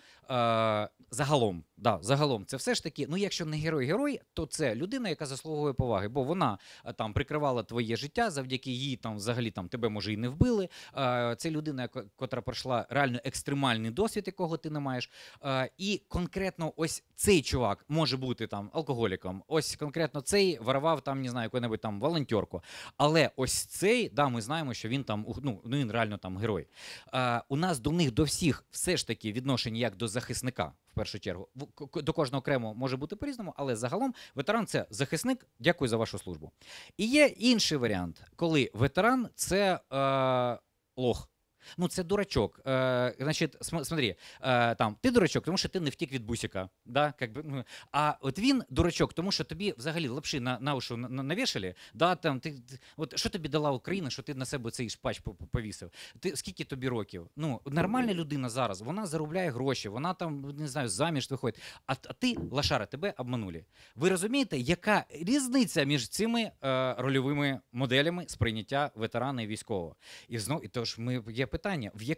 загалом це все ж таки, якщо не герой, то це людина, яка заслуговує поваги, бо вона там прикривала твоє життя, завдяки їй там взагалі тебе може і не вбили. Це людина, котра пройшла реально екстремальний досвід, якого ти не маєш. І конкретно ось цей чувак може бути там алкоголіком, ось конкретно цей воровав там, не знаю, яку-небудь там волонтерку. Але ось цей, ми знаємо, що він там, він реально там герой. У нас до них, до всіх все ж таки відношення як до захисника, в першу чергу. До кожного окремо може бути по-різному, але загалом ветеран – це захисник, дякую за вашу службу. І є інший варіант, коли ветеран – це лох. Це дурачок. Смотри, ти дурачок, тому що ти не втік від бусика. Да? А от він дурачок, тому що тобі взагалі лапши на уші навішали. Да? Що тобі дала Україна, що ти на себе цей шпач повісив? Скільки тобі років? Нормальна людина зараз, вона заробляє гроші, вона там, не знаю, заміж виходить. А ти, лошара, тебе обманули. Ви розумієте, яка різниця між цими рольовими моделями сприйняття ветерана і військового? І тож є питання. питання, в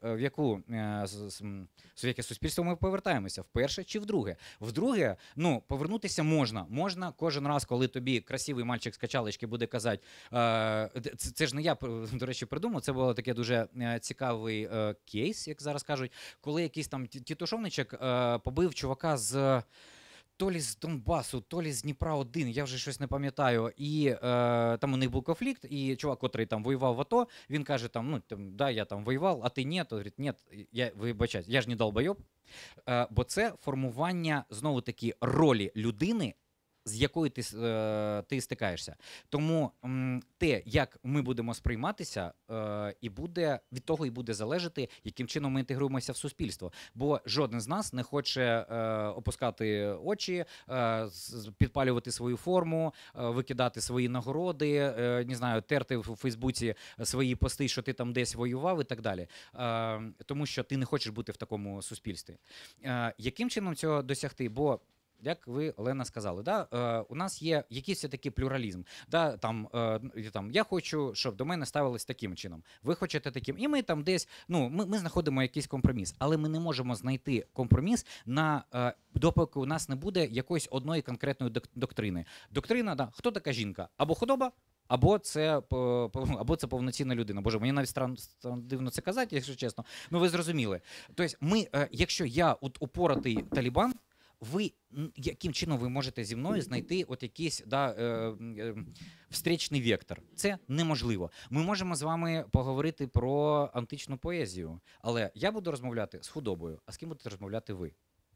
яке суспільство ми повертаємося, в перше чи в друге? В друге, ну, повернутися можна. Можна кожен раз, коли тобі красивий мальчик з качалочки буде казати, це ж не я, до речі, придумав, це був такий дуже цікавий кейс, як зараз кажуть, коли якийсь там тітушовничок побив чувака з... То лі з Донбасу, то лі з Дніпра-1, я вже щось не пам'ятаю. І там у них був конфлікт, і чувак, котрий там воював в АТО, він каже, там, ну, там, да, я там воював, а ти ні. То говорить, ні, вибачайте, я ж не долбойоб. Бо це формування, знову-таки, ролі людини, з якою ти стикаєшся. Тому те, як ми будемо сприйматися, і буде, від того і буде залежати, яким чином ми інтегруємося в суспільство. Бо жоден з нас не хоче опускати очі, підпалювати свою форму, викидати свої нагороди, не знаю, терти в Фейсбуці свої пости, що ти там десь воював і так далі. Тому що ти не хочеш бути в такому суспільстві. Яким чином цього досягти? Бо як ви, Олена, сказали, да, у нас є якийсь такий плюралізм. Да, там, я хочу, щоб до мене ставилось таким чином. Ви хочете таким. І ми там десь, ну, ми знаходимо якийсь компроміс. Але ми не можемо знайти компроміс, допоки у нас не буде якоїсь одної конкретної доктрини. Доктрина, да, хто така жінка? Або худоба, або це повноцінна людина. Боже, мені навіть дивно це казати, якщо чесно. Ну, ви зрозуміли. Тобто, якщо я упоротий талібан, яким чином ви можете зі мною знайти от якийсь встречний вектор? Це неможливо. Ми можемо з вами поговорити про античну поезію, але я буду розмовляти з худобою, а з ким будете розмовляти ви?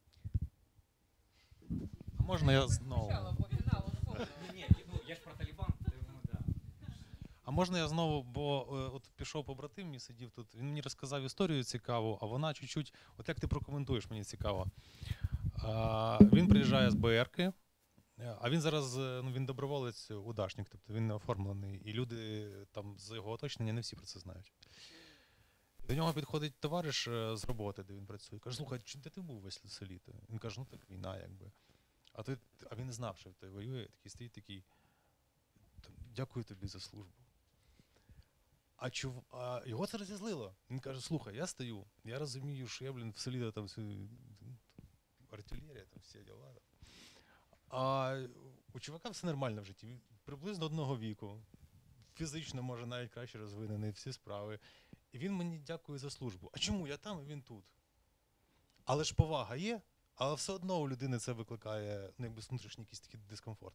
А можна я знову? Я ж про талібан. А можна я знову, бо от пішов побратим, мій сидів тут, він мені розказав історію цікаву, а вона чуть-чуть, от як ти прокоментуєш, мені цікаво. Він приїжджає з БРки, а він зараз, ну, він доброволець удачник, тобто він не оформлений, і люди там з його оточення не всі про це знають. До нього підходить товариш з роботи, де він працює, каже, слухай, де ти був весь селі? Він каже, ну так війна, якби. А він не знав, що той воює, такий стоїть, такий, дякую тобі за службу. А його це розізлило. Він каже, слухай, я стою, я розумію, що я, в селі там артилерія, там всі діла. А у чувака все нормально в житті. Він приблизно одного віку. Фізично, може, навіть краще розвинений, всі справи. І він мені дякує за службу. А чому? Я там, і він тут. Але ж повага є, але все одно у людини це викликає, ну, якби внутрішній якийсь такий дискомфорт.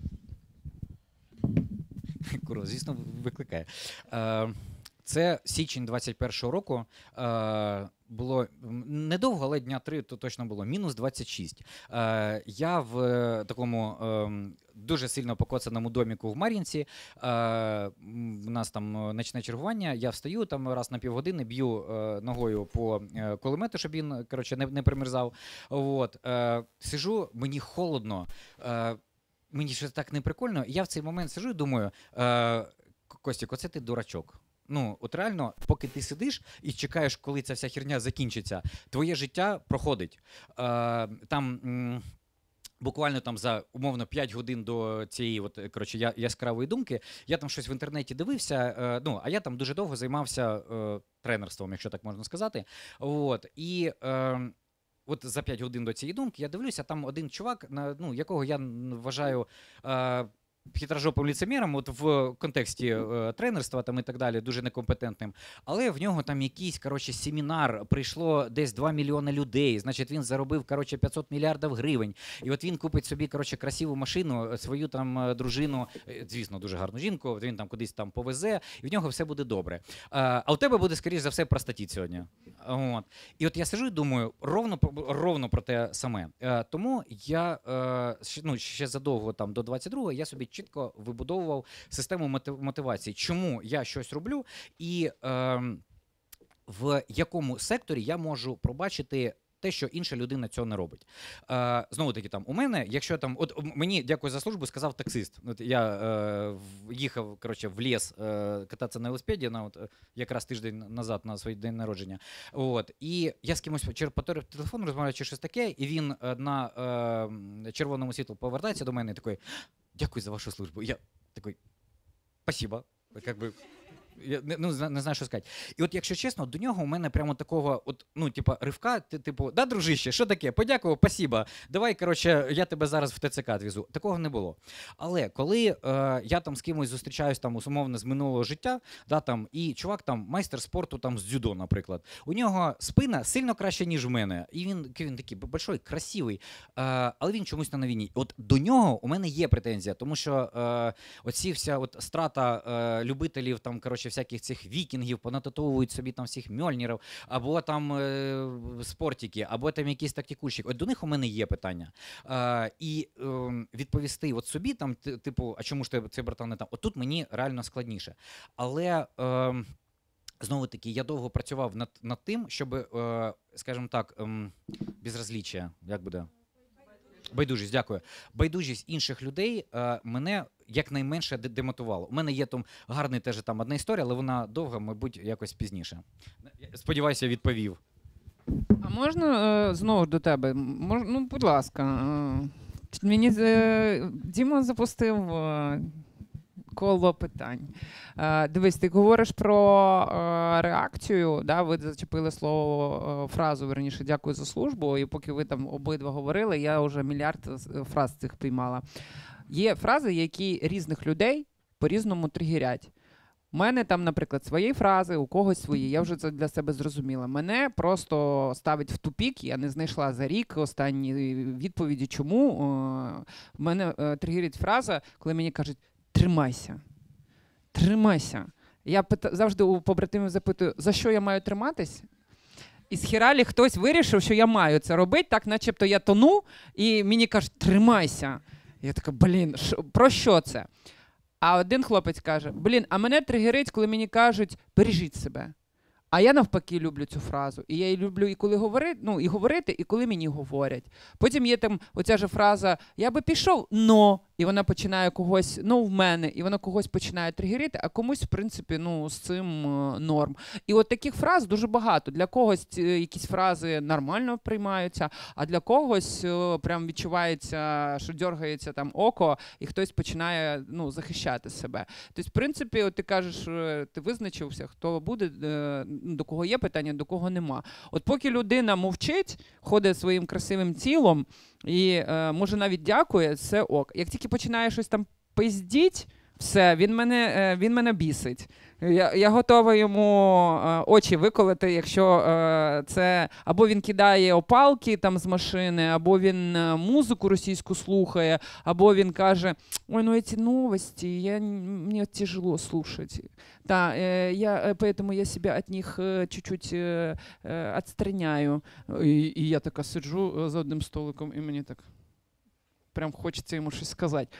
Курва, звісно, викликає. Це січень 21-го року. Було недовго, але дня 3 то точно було. Мінус 26. Я в такому дуже сильно покоцаному доміку в Мар'їнці. У нас там ночне чергування. Я встаю там раз на півгодини, б'ю ногою по кулемету, щоб він, коротше, не примерзав. От. Сижу, мені холодно. Мені щось так неприкольно. Я в цей момент сижу і думаю, Костік, оце ти дурачок. Ну, от реально, поки ти сидиш і чекаєш, коли ця вся херня закінчиться, твоє життя проходить. Буквально там за, умовно, 5 годин до цієї от, коротше, яскравої думки, я там щось в інтернеті дивився, а я там дуже довго займався тренерством, якщо так можна сказати. От, і от за 5 годин до цієї думки я дивлюся, там один чувак, якого я вважаю хитрожопим ліцеміром, от в контексті тренерства там і так далі, дуже некомпетентним. Але в нього там якийсь, коротше, семінар, прийшло десь 2 мільйони людей, значить він заробив, коротше, 500 мільярдів гривень. І от він купить собі, коротше, красиву машину, свою там дружину, звісно, дуже гарну жінку, він там кудись там повезе, і в нього все буде добре. А у тебе буде, скоріш за все, простатіт сьогодні. От. І от я сиджу і думаю, ровно про те саме. Тому я ще задовго там, до 22-го я собі чітко вибудовував систему мотивації. Чому я щось роблю і в якому секторі я можу пробачити те, що інша людина цього не робить. Знову таки, там, у мене, якщо там, от мені, дякую за службу, сказав таксист. От я їхав, коротше, в ліс кататися на велосипеді, якраз тиждень назад на свій день народження. От, і я з кимось по телефону розмовляю, чи щось таке, і він на червоному світлу повертається до мене і такий, дякую за вашу службу. Я такий, спасибо. Как би, Я не знаю, що сказати. І от, якщо чесно, до нього у мене прямо такого, от, ну, типа, ривка, типу, да, дружище, що таке? Подякував, спасибо. Давай, коротше, я тебе зараз в ТЦК відвезу. Такого не було. Але коли я там з кимось зустрічаюсь, там, умовно, з минулого життя, да, там, і чувак там майстер спорту там, з дзюдо, наприклад, у нього спина сильно краще, ніж в мене. І він такий большой, красивий, але він чомусь на війні. От до нього у мене є претензія, тому що оці вся от страта любителів там, коротше, всяких цих вікінгів, понататовують собі там всіх Мьольнірів, або там спортики, або там якісь тактикульщики. От до них у мене є питання. І відповісти от собі, там, типу, а чому ж цей братан не там? От тут мені реально складніше. Але знову-таки, я довго працював над тим, щоб, скажімо так, безразліччя, як буде? Байдужість, дякую. Байдужість інших людей мене якнайменше демотувало. У мене є там гарний теж там одна історія, але вона довга, мабуть, якось пізніше. Сподіваюся, відповів. А можна знову до тебе? Ну, будь ласка. Мені Діма запустив коло питань. Дивись, ти говориш про реакцію, да? Ви зачепили фразу, верніше, дякую за службу, і поки ви там обидва говорили, я вже мільярд фраз цих піймала. Є фрази, які різних людей по-різному тригерять. У мене там, наприклад, свої фрази, у когось свої, я вже це для себе зрозуміла. Мене просто ставить в тупік, я не знайшла за рік останні відповіді, чому. Мене тригерить фраза, коли мені кажуть «тримайся». Тримайся. Я завжди у побратимів запитую, за що я маю триматись? І з хіралі хтось вирішив, що я маю це робити, так начебто я тону, і мені кажуть «тримайся». Я така, про що це? А один хлопець каже, а мене тригерить, коли мені кажуть «бережіть себе». А я навпаки люблю цю фразу. І я її люблю і коли говорити, і коли мені говорять. Потім є там оця ж фраза «я би пішов, но». І вона починає когось, в мене, і вона когось починає тригерити, а комусь, в принципі, з цим норм. І от таких фраз дуже багато. Для когось якісь фрази нормально приймаються, а для когось прям відчувається, що дергається там око, і хтось починає, захищати себе. Тобто, в принципі, от ти кажеш, ти визначився, хто буде, до кого є питання, до кого нема. От поки людина мовчить, ходить своїм красивим тілом, і, може, навіть дякує, це ок. Як тільки починає щось там пиздіть, все, він мене бісить. Я готова йому очі виколити, якщо це або він кидає опалки там з машини, або він музику російську слухає, або він каже, ой, ці новості, мені тяжело слушать. Поэтому я себя от них чуть-чуть отстраняю. І я така сиджу за одним столиком, і мені так прям хочеться йому щось сказати.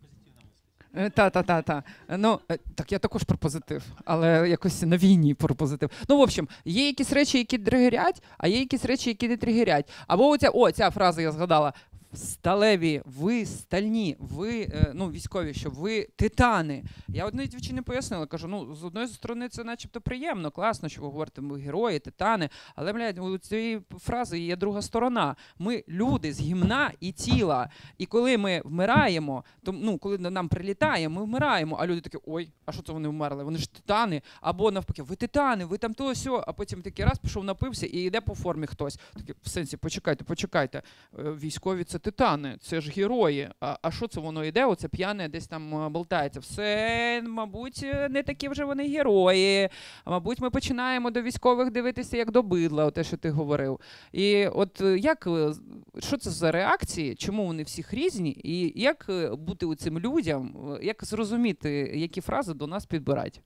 Так я також про позитив, але якось на війні про позитив. В общем, є якісь речі, які тригерять, а є якісь речі, які не тригерять. Або ця фраза я згадала. Сталеві, ви стальні, ви, військові, що ви титани. Я одній дівчині пояснила, кажу, з одної сторони це начебто приємно, класно, що ви говорите, ми герої, титани, але, у цієї фрази є друга сторона. Ми люди з гімна і тіла. І коли ми вмираємо, то, коли нам прилітає, ми вмираємо, а люди такі, ой, а що це вони вмерли? Вони ж титани. Або навпаки, ви титани, ви там то сьо, а потім такий раз пішов, напився і йде по формі хтось. Такий, в сенсі, почекайте, військові це титани, це ж герої. А що це воно йде? Оце п'яне десь там болтається. Все, мабуть, не такі вже вони герої. Мабуть, ми починаємо до військових дивитися як до бидла, те, що ти говорив. І от що це за реакції? Чому вони всіх різні? І як бути у цим людям? Як зрозуміти, які фрази до нас підбирати?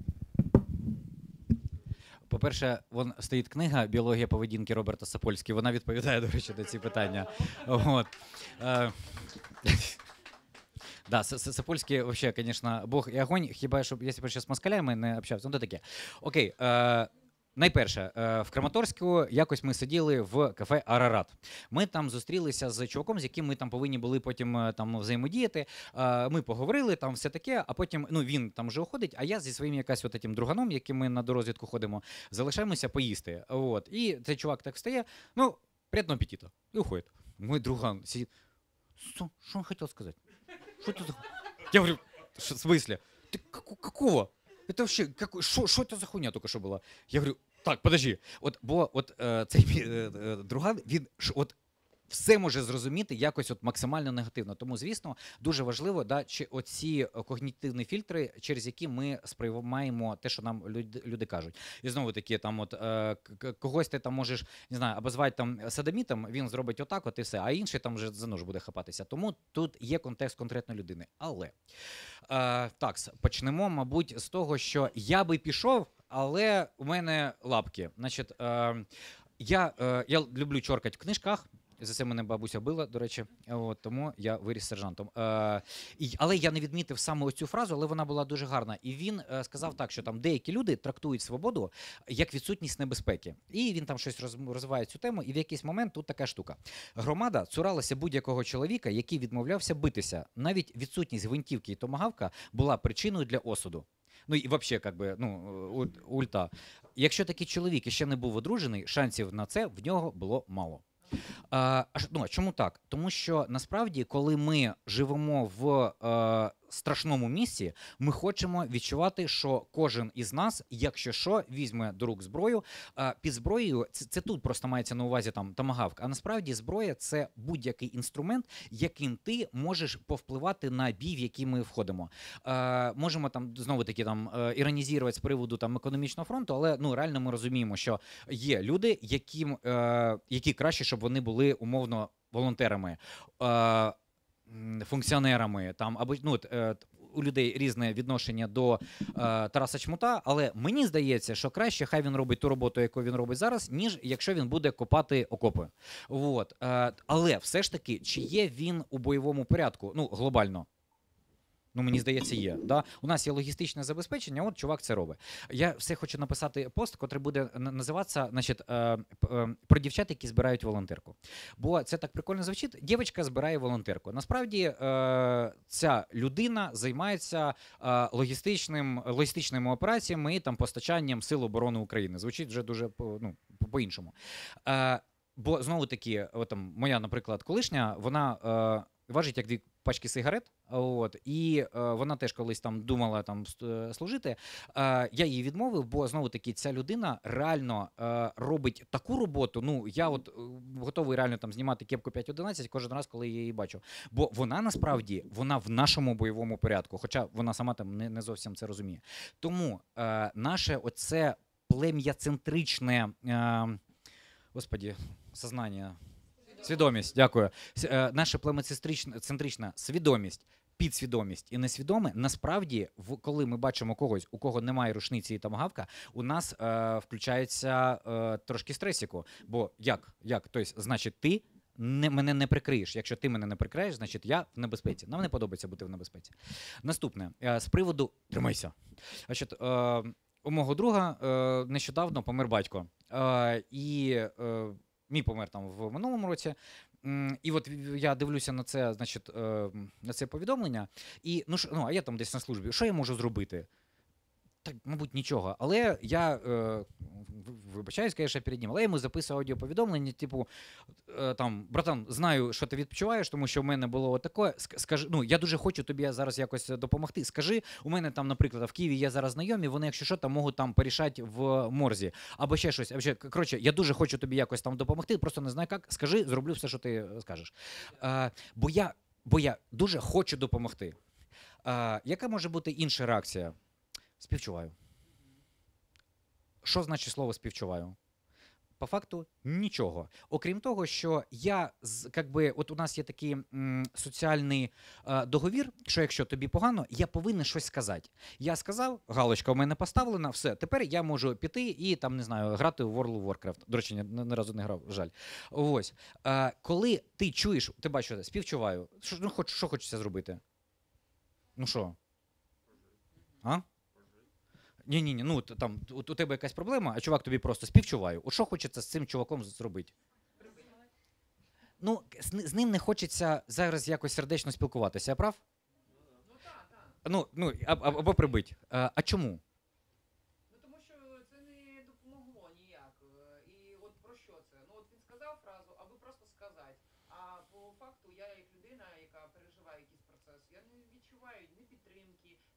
По-перше, стоїть книга «Біологія поведінки» Роберта Сапольського. Вона відповідає, до речі, на ці питання. Да, Сапольський, вообще, конечно, бог і огонь. Хіба, щоб, якщо б ще з москалями не общався, то таке. Окей, найперше, в Краматорську якось ми сиділи в кафе «Арарат». Ми там зустрілися з чуваком, з яким ми там повинні були потім там взаємодіяти. Ми поговорили, там все таке, а потім, він там вже уходить, а я зі своїм якась таким друганом, яким ми на дорозвідку ходимо, залишаємося поїсти. І цей чувак так встає, приятного аппетита, і уходить. Мой друган сидит, что он хотел сказать? Что ты? Я говорю, в смысле? Ты какого? Это вообще, что это за хуйня только що була? Я говорю, так, подожди. Цей друган, він от все може зрозуміти якось от максимально негативно. Тому, звісно, дуже важливо, да, чи оці когнітивні фільтри, через які ми сприймаємо те, що нам люди кажуть. І знову таки, там от когось ти там можеш, не знаю, обозвати там садомітом, він зробить отак, от і все, а інший там вже за нож буде хапатися. Тому тут є контекст конкретної людини. Але так, почнемо, мабуть, з того, що я би пішов, але у мене лапки. Значить, я люблю чоркати в книжках. За це мене бабуся била, до речі, тому я виріс сержантом. Але я не відмітив саме цю фразу, але вона була дуже гарна. І він сказав так, що там деякі люди трактують свободу як відсутність небезпеки. І він там щось розвиває цю тему, і в якийсь момент тут така штука. Громада цуралася будь-якого чоловіка, який відмовлявся битися. Навіть відсутність гвинтівки і томагавка була причиною для осуду. Ну і взагалі, ульта. Якщо такий чоловік іще не був одружений, шансів на це в нього було мало. Чому так? Тому що насправді, коли ми живемо в страшному місці, ми хочемо відчувати, що кожен із нас, якщо що, візьме до рук зброю. Під зброєю, це тут просто мається на увазі там томагавк, а насправді зброя – це будь-який інструмент, яким ти можеш повпливати на бій, в який ми входимо. Можемо там, знову-таки, іронізувати з приводу там економічного фронту, але реально ми розуміємо, що є люди, які краще, щоб вони були умовно волонтерами, функціонерами, там, або у людей різне відношення до Тараса Чмута, але мені здається, що краще хай він робить ту роботу, яку він робить зараз, ніж якщо він буде копати окопи. Але все ж таки, чи є він у бойовому порядку, глобально? Мені здається, є. Да? У нас є логістичне забезпечення, от чувак це робить. Я все хочу написати пост, який буде називатися, про дівчат, які збирають волонтерку. Бо це так прикольно звучить. Дівчинка збирає волонтерку. Насправді, ця людина займається логістичними операціями і там постачанням Сил оборони України. Звучить вже дуже по-іншому. Бо, знову-таки, моя, наприклад, колишня, вона важить як 2 пачки сигарет, і вона теж колись там думала там служити. Я її відмовив, бо, знову-таки, ця людина реально робить таку роботу, я готовий реально там знімати кепку 5.11 кожен раз, коли я її бачу. Бо вона, насправді, вона в нашому бойовому порядку, хоча вона сама там не зовсім це розуміє. Тому наше оце плем'яцентричне, сознання, свідомість, дякую. Наша племецентрична свідомість, підсвідомість і несвідоме, насправді, коли ми бачимо когось, у кого немає рушниці і томагавка, у нас включається трошки стресіку. Бо як? Тобто, значить, ти мене не прикриєш. Якщо ти мене не прикриєш, значить, я в небезпеці. Нам не подобається бути в небезпеці. Наступне. З приводу... Тримайся. Значить, у мого друга нещодавно помер батько. Мій помер там в минулому році. І от я дивлюся на це, значить, на це повідомлення. І, а я там десь на службі. Що я можу зробити? Так, мабуть, нічого. Але я, вибачаюсь, звісно, перед ним, але я йому записував аудіоповідомлення, типу, там, братан, знаю, що ти відпочиваєш, тому що в мене було отаке, скажи, я дуже хочу тобі зараз якось допомогти. Скажи, у мене там, наприклад, в Києві є зараз знайомі, вони, якщо що, там можуть там порішати в морзі, або ще щось. Коротше, я дуже хочу тобі якось там допомогти, просто не знаю як. Скажи, зроблю все, що ти скажеш. Бо я дуже хочу допомогти. Яка може бути інша реакція? Співчуваю. Що значить слово «співчуваю»? По факту нічого. Окрім того, що от у нас є такий соціальний договір, що якщо тобі погано, я повинен щось сказати. Я сказав, галочка в мене поставлена, все, тепер я можу піти і, там, не знаю, грати в World of Warcraft. До речі, ні разу не грав, жаль. Ось. Коли ти чуєш, ти бачиш, співчуваю, що хочеться зробити? Що? А? Ні, там у тебе якась проблема, а чувак тобі просто співчуваю. От що хочеться з цим чуваком зробити? З ним не хочеться зараз якось сердечно спілкуватися, я прав? Або прибить. А чому? Тому що це не допомогло ніяк. І от про що це? Він сказав фразу, аби просто сказати. А по факту я як людина, яка переживає якийсь процес, я не відчуваю ні підтримки,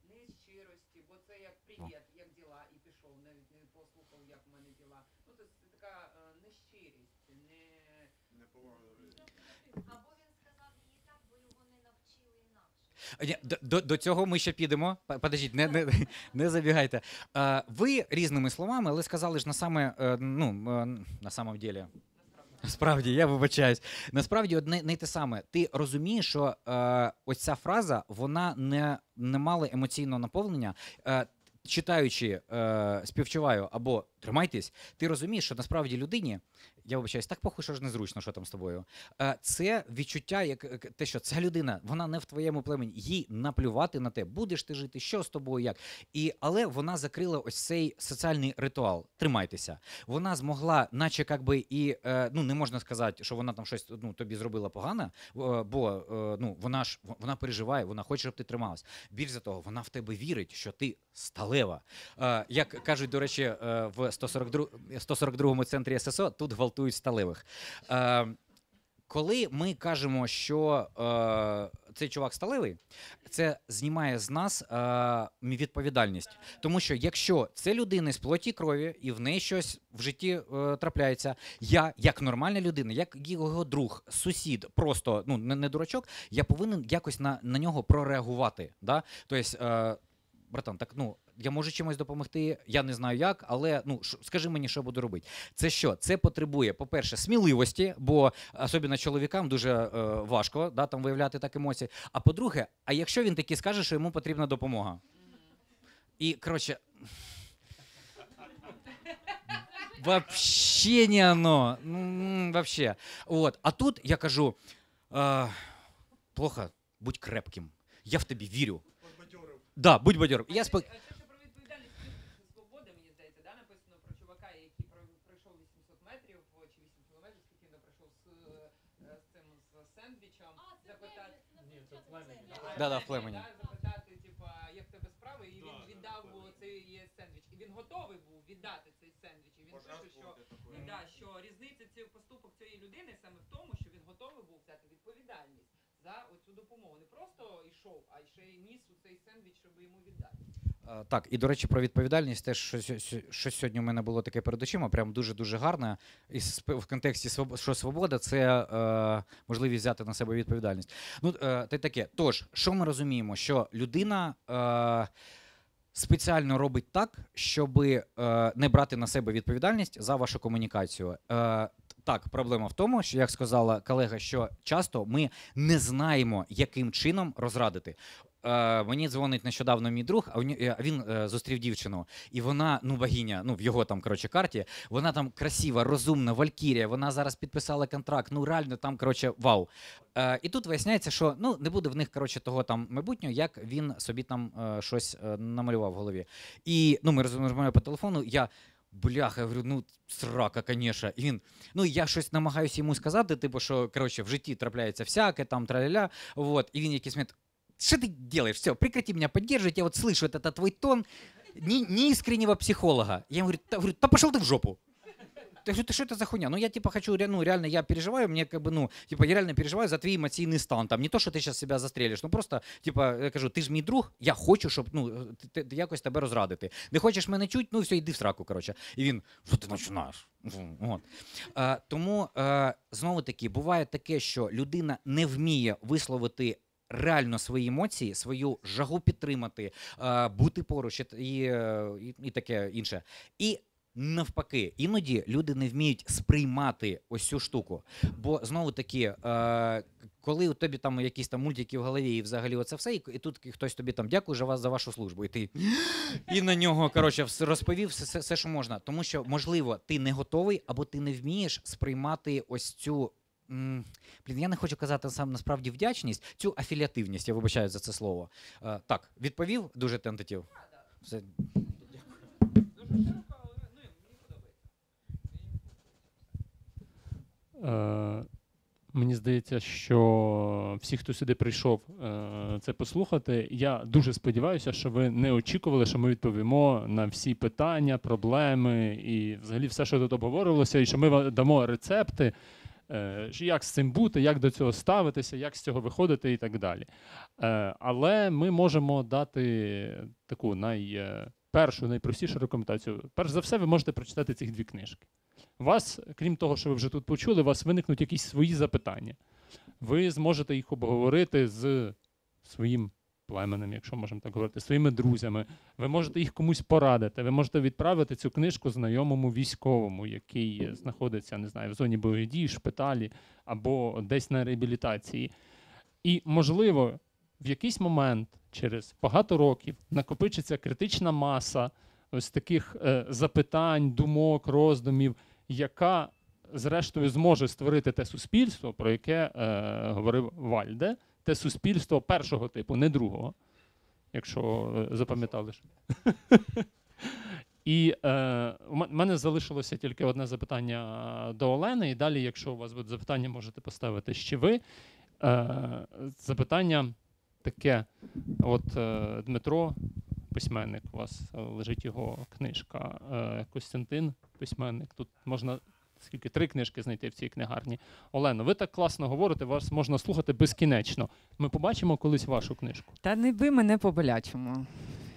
не щирості, бо це як привіт, як діла, і пішов, навіть не послухав, як в мене діла. Ну, це така нещирість, не... Або він сказав їй так, бо його не навчили інакше. До цього ми ще підемо. Подождіть, не забігайте. Ви різними словами, але сказали ж на самом ділі. Справді, я вибачаюсь. Насправді одне не те саме. Ти розумієш, що ось ця фраза, вона не мала емоційного наповнення. Читаючи співчуваю або тримайтесь, ти розумієш, що насправді людині, я вибачаюсь, так похуй, що ж незручно, що там з тобою. Це відчуття, як те, що ця людина, вона не в твоєму племені, їй наплювати на те, будеш ти жити, що з тобою, як. Але вона закрила ось цей соціальний ритуал. Тримайтеся. Вона змогла, наче не можна сказати, що вона там щось тобі зробила погано, бо вона переживає, вона хоче, щоб ти трималась. Більш за того, вона в тебе вірить, що ти сталева. Як кажуть, до речі, в 142-му центрі ССО, тут гвалтують сталевих. Коли ми кажемо, що цей чувак сталевий, це знімає з нас відповідальність. Тому що якщо це людина з плоті і крові, і в неї щось в житті трапляється, я, як нормальна людина, як його друг, сусід, просто не дурачок, я повинен якось на нього прореагувати. Да? Тобто, братан, так, я можу чимось допомогти, я не знаю як, але скажи мені, що буду робити. Це що? Це потребує, по-перше, сміливості, бо особливо чоловікам дуже важко там виявляти так емоції. А по-друге, а якщо він таки скаже, що йому потрібна допомога? І, коротше, вообще не оно. Вообще. От. А тут я кажу, плохо, будь крепким. Я в тобі вірю. Да, будь бадьором. Це ще про відповідальність свободи, мені здається, да? Написано про чувака, який пройшов 800 метрів чи 8 кілометрів, скільки він пройшов з сендвічем, запитати... Да, в племені. Запитати, як в тебе справи, і він віддав цей сендвіч. І він готовий був віддати цей сендвіч. І він пише, що різниця цього поступок цієї людини саме в тому, що він готовий був взяти відповідальність за оцю допомогу. Не просто йшов, а ще й ніс у цей сендвіч, щоб йому віддати. Так, і, до речі, про відповідальність теж, що сьогодні у мене було таке перед очима, прям дуже-дуже гарне. І в контексті, що свобода – це можливість взяти на себе відповідальність. Таке. Тож, що ми розуміємо? Що людина спеціально робить так, щоб не брати на себе відповідальність за вашу комунікацію. Так, проблема в тому, що, як сказала колега, що часто ми не знаємо, яким чином розрадити. Мені дзвонить нещодавно мій друг, а він зустрів дівчину. І вона, богиня, в його там, карті, вона там красива, розумна, валькірія, вона зараз підписала контракт, реально там, вау. І тут виясняється, що, не буде в них, того там майбутнього, як він собі там щось намалював в голові. І, ми розмовляємо по телефону, бляха, я говорю, срака, конечно. І він, я щось намагаюся йому сказати, що, в житті трапляється всяке, там, траля-ля, вот. І він якийсь момент, что ты делаешь? Все, прекрати меня поддерживать, я вот слышу, это твой тон неискреннего психолога. Я ему говорю, да пошел ты в жопу. Я говорю, что это за хуйня? Я хочу, реально, я переживаю, мне я реально переживаю за твій емоційний стан. Там не то, що ти зараз себе застрелиш, просто, я кажу, ти ж мій друг, я хочу, щоб, якось тебе розрадити. Не хочеш мене чуть, все, йди в сраку, І він, що ти починаєш? Тому, знову таки, буває таке, що людина не вміє висловити реально свої емоції, свою жагу підтримати, бути поруч і таке інше. І навпаки, іноді люди не вміють сприймати ось цю штуку. Бо, знову таки, коли у тобі там якісь там мультики в голові і взагалі оце все, і тут хтось тобі там дякую за вашу службу, і ти і на нього, розповів все, що можна. Тому що, можливо, ти не готовий або ти не вмієш сприймати ось цю я не хочу казати сам насправді вдячність, цю афіліативність, я вибачаю за це слово. Так, відповів дуже тентатив? Все. Дуже широко, але мені подобається. Мені здається, що всі, хто сюди прийшов це послухати, я дуже сподіваюся, що ви не очікували, що ми відповімо на всі питання, проблеми і взагалі все, що тут обговорювалося, і що ми дамо рецепти. як з цим бути, як до цього ставитися, як з цього виходити і так далі. Але ми можемо дати таку першу, найпростішу рекомендацію. Перш за все, ви можете прочитати ці 2 книжки. У вас, крім того, що ви вже тут почули, у вас виникнуть якісь свої запитання. Ви зможете їх обговорити з своїм племенем, якщо можемо так говорити, своїми друзями. Ви можете їх комусь порадити. Ви можете відправити цю книжку знайомому військовому, який знаходиться, не знаю, в зоні бойових дій, в шпиталі або десь на реабілітації. І, можливо, в якийсь момент, через багато років, накопичиться критична маса ось таких запитань, думок, роздумів, яка, зрештою, зможе створити те суспільство, про яке говорив Вальде, те суспільство першого типу, не другого, якщо запам'ятали. І у мене залишилося тільки одне запитання до Олени, і далі, якщо у вас будуть запитання, можете поставити ще ви. Запитання таке. От Дмитро, письменник, у вас лежить його книжка. Костянтин, письменник. Тут можна 3 книжки знайти в цій книгарні. Олено, ви так класно говорите, вас можна слухати безкінечно. Ми побачимо колись вашу книжку. Та не ви мене по-болячому.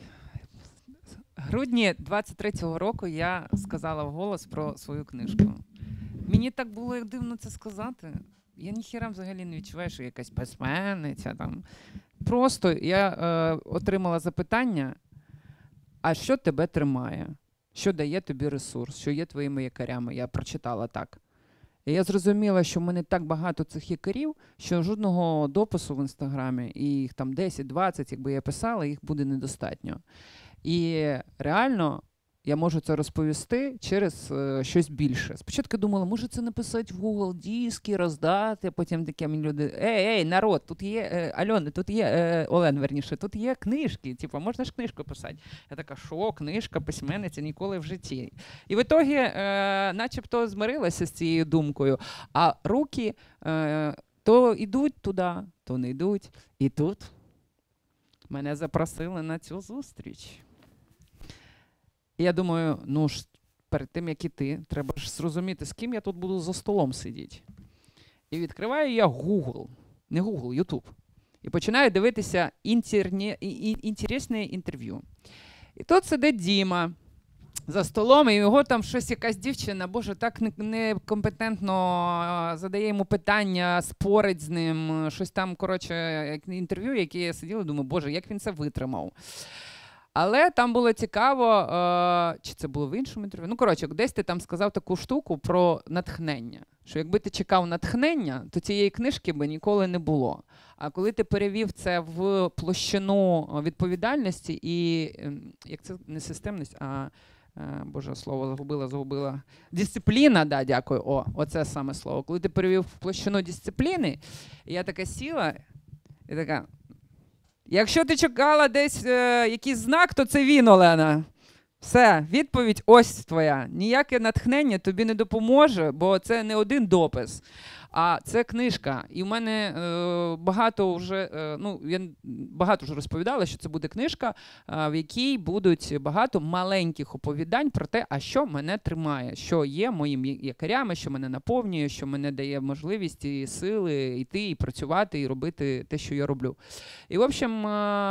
Грудні 23-го року я сказала вголос про свою книжку. Мені так було дивно це сказати. Я ніхіра взагалі не відчуваю, що якась письменниця там. Просто я отримала запитання, а що тебе тримає? Що дає тобі ресурс? Що є твоїми якорями? Я прочитала так. І я зрозуміла, що в мене так багато цих якорів, що жодного допису в Інстаграмі, і їх там 10-20, якби я писала, їх буде недостатньо. І реально я можу це розповісти через щось більше. Спочатку думала, може це написати в Google диски, роздати, потім таке мені люди, ей, народ, тут є, Альона, тут є, Олен, верніше, тут є книжки, типу, можна ж книжку писати. Я така, що, книжка, письменниця, ніколи в житті. І в ітогі начебто змирилася з цією думкою, а руки то йдуть туди, то не йдуть. І тут мене запросили на цю зустріч. І я думаю, ну ж, перед тим, як іти, треба ж зрозуміти, з ким я тут буду за столом сидіти. І відкриваю я Google, не Google, YouTube. І починаю дивитися інтересне інтерв'ю. І тут сидить Діма за столом, і його там щось якась дівчина, боже, так некомпетентно задає йому питання, спорить з ним, щось там, коротше, інтерв'ю, яке я сиділа, думаю, боже, як він це витримав. Але там було цікаво, чи це було в іншому інтерв'ю, ну, коротше, десь ти там сказав таку штуку про натхнення, що якби ти чекав натхнення, то цієї книжки би ніколи не було. А коли ти перевів це в площину відповідальності і, як це, не системність, а, боже, слово загубила. Дисципліна, да, дякую, оце саме слово. Коли ти перевів в площину дисципліни, я така сіла і така, якщо ти чекала десь якийсь знак, то це він, Олена. Все, відповідь ось твоя. Ніяке натхнення тобі не допоможе, бо це не один допис, а це книжка. І в мене багато вже розповідала, що це буде книжка, в якій будуть багато маленьких оповідань про те, а що мене тримає, що є моїми якорями, що мене наповнює, що мене дає можливість і сили йти, і працювати, і робити те, що я роблю. І, в общем,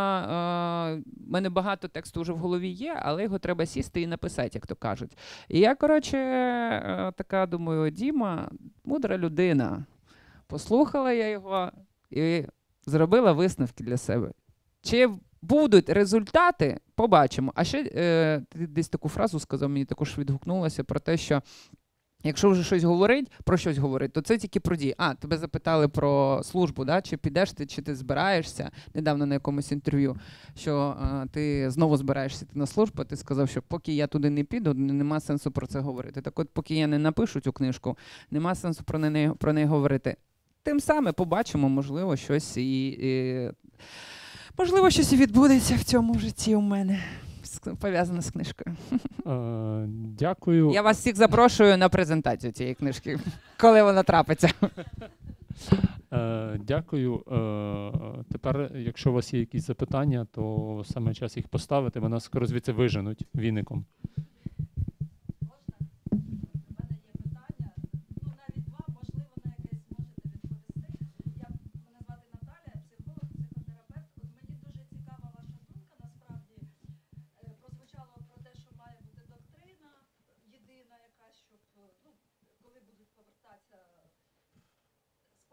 в мене багато тексту вже в голові є, але його треба сісти і написати, як то кажуть. І я, коротше, така думаю, Діма, мудра людина. Послухала я його і зробила висновки для себе. Чи будуть результати, побачимо. А ще ти десь таку фразу сказав, мені також відгукнулося про те, що якщо вже щось говорить, про щось говорить, то це тільки про дії. Тебе запитали про службу, да? Чи підеш ти, чи ти збираєшся, недавно на якомусь інтерв'ю, що ти знову збираєшся йти на службу, ти сказав, що поки я туди не піду, нема сенсу про це говорити. Так от, поки я не напишу цю книжку, нема сенсу про неї говорити. Тим самим побачимо, можливо, щось і відбудеться в цьому житті у мене, пов'язане з книжкою. Дякую. Я вас всіх запрошую на презентацію цієї книжки, коли вона трапиться. Дякую. Тепер, якщо у вас є якісь запитання, то саме час їх поставити, мене скоро звідси виженуть віником. У мене є питання, навіть два, можливо, на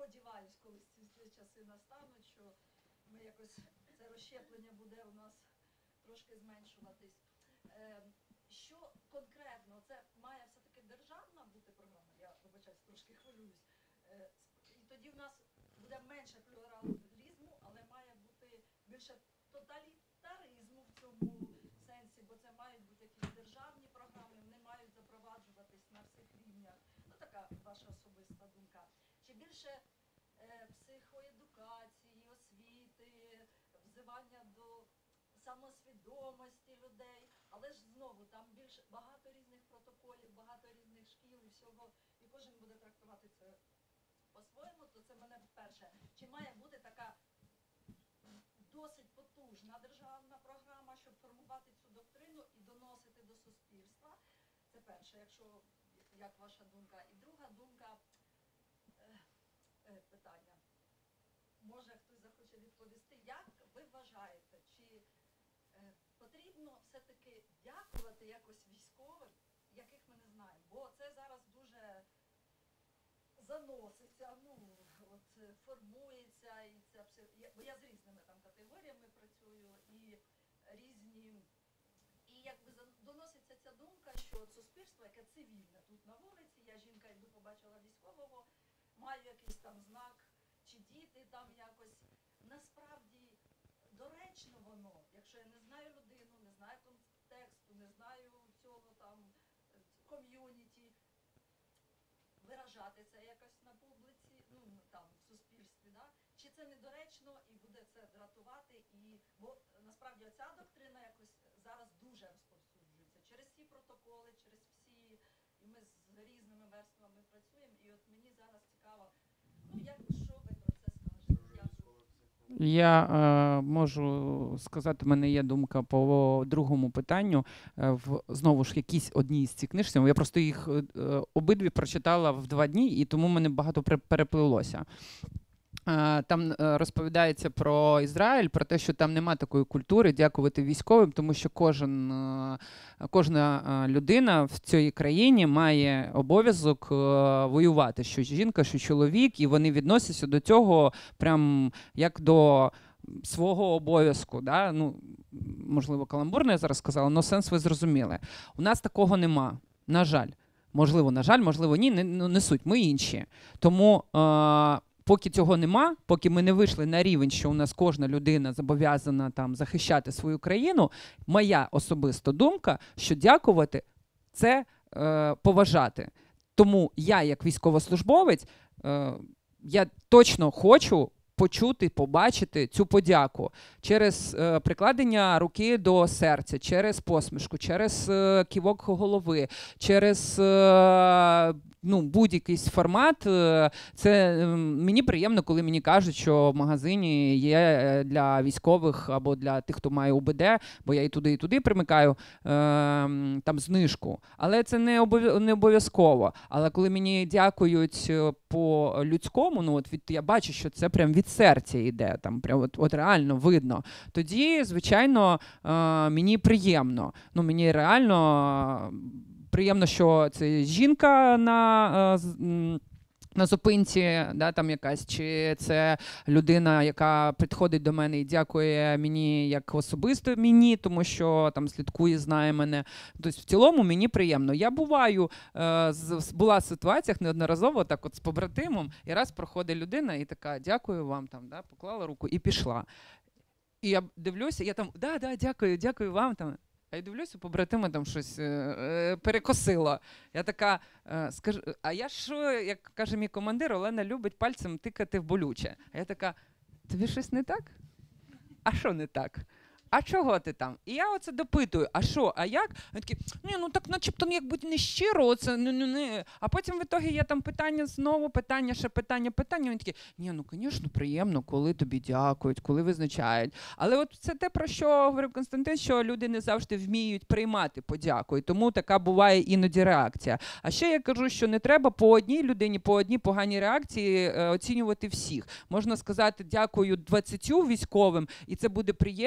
сподіваюсь, коли ці часи настануть, що ми якось це розщеплення буде у нас трошки зменшуватись. Що конкретно, це має все-таки державна бути програма, я вибачаюсь, трошки хвилююсь. І тоді в нас буде менше плюралізму, але має бути більше тоталітаризму в цьому сенсі, бо це мають бути якісь державні програми, вони мають запроваджуватись на всіх рівнях. Ну, така ваша особиста думка. Чи більше психоедукації, освіти, взивання до самосвідомості людей, але ж знову там більш багато різних протоколів, багато різних шкіл і всього, і кожен буде трактувати це по-своєму, то це мене перше. Чи має бути така досить потужна державна програма, щоб формувати цю доктрину і доносити до суспільства? Це перше, якщо, як ваша думка. І друга думка, питання. Може хтось захоче відповісти, як ви вважаєте, чи потрібно все-таки дякувати якось військовим, яких ми не знаємо, бо це зараз дуже заноситься, ну, от формується, і це бо я з різними там категоріями працюю, і різні, і якби доноситься ця думка, що от суспільство, яке цивільне тут на вулиці, я жінка, йду, побачила військового, маю якийсь там знак, чи діти там якось, насправді доречно воно, якщо я не знаю людину, не знаю контексту, не знаю цього там ком'юніті, виражати це якось на публіці, ну там в суспільстві, да? Чи це недоречно і буде це дратувати, і бо насправді оця доктрина якось зараз дуже розповсюджується через всі протоколи, через всі, і ми з різними верствами працюємо, і от мені зараз цікаво, ну як, що ви про це скажете? Я можу сказати, в мене є думка по другому питанню. Знову ж якісь одній з цих книжці. Я просто їх обидві прочитала в 2 дні, і тому в мене багато переплилося. Там розповідається про Ізраїль, про те, що там нема такої культури дякувати військовим, тому що кожна людина в цій країні має обов'язок воювати, що жінка, що чоловік, і вони відносяться до цього прям як до свого обов'язку. Да? Ну, можливо, каламбурно я зараз сказала, але сенс ви зрозуміли. У нас такого нема, на жаль. Можливо, на жаль, можливо, ні, не суть, ми інші. Тому поки цього нема, поки ми не вийшли на рівень, що у нас кожна людина зобов'язана там захищати свою країну, моя особиста думка, що дякувати – це поважати. Тому я, як військовослужбовець, я точно хочу почути, побачити цю подяку через прикладення руки до серця, через посмішку, через кивок голови, через будь-який формат. Це мені приємно, коли мені кажуть, що в магазині є для військових або для тих, хто має УБД, бо я і туди примикаю, там знижку. Але це не обов'язково. Але коли мені дякують по-людському, я бачу, що це прям від серця йде, там прям от реально видно. Тоді, звичайно, мені приємно. Мені реально приємно, що це жінка на зупинці, да, там якась, чи це людина, яка підходить до мене і дякує мені як особисто мені, тому що там слідкує, знає мене. Тобто в цілому мені приємно. Я була в ситуаціях неодноразово так от з побратимом, і раз проходить людина і така, дякую вам, там, да, поклала руку і пішла. І я дивлюся, я там, дякую вам, там. А я дивлюся, побратима там щось перекосило. Я така, скажу, а я що, як каже мій командир, Олена любить пальцем тикати в болюче. А я така, тобі щось не так? А що не так? А чого ти там? І я оце допитую, а що, а як? Вони такі, так начебто якби не щиро, оце, не. А потім в ітогі є там питання знову, питання. Вони такі, звісно, приємно, коли тобі дякують, коли визначають. Але от це те, про що говорив Константин, що люди не завжди вміють приймати подяку, і тому така буває іноді реакція. А ще я кажу, що не треба по одній людині, по одній поганій реакції оцінювати всіх. Можна сказати, дякую 20 військовим, і це буде приємно,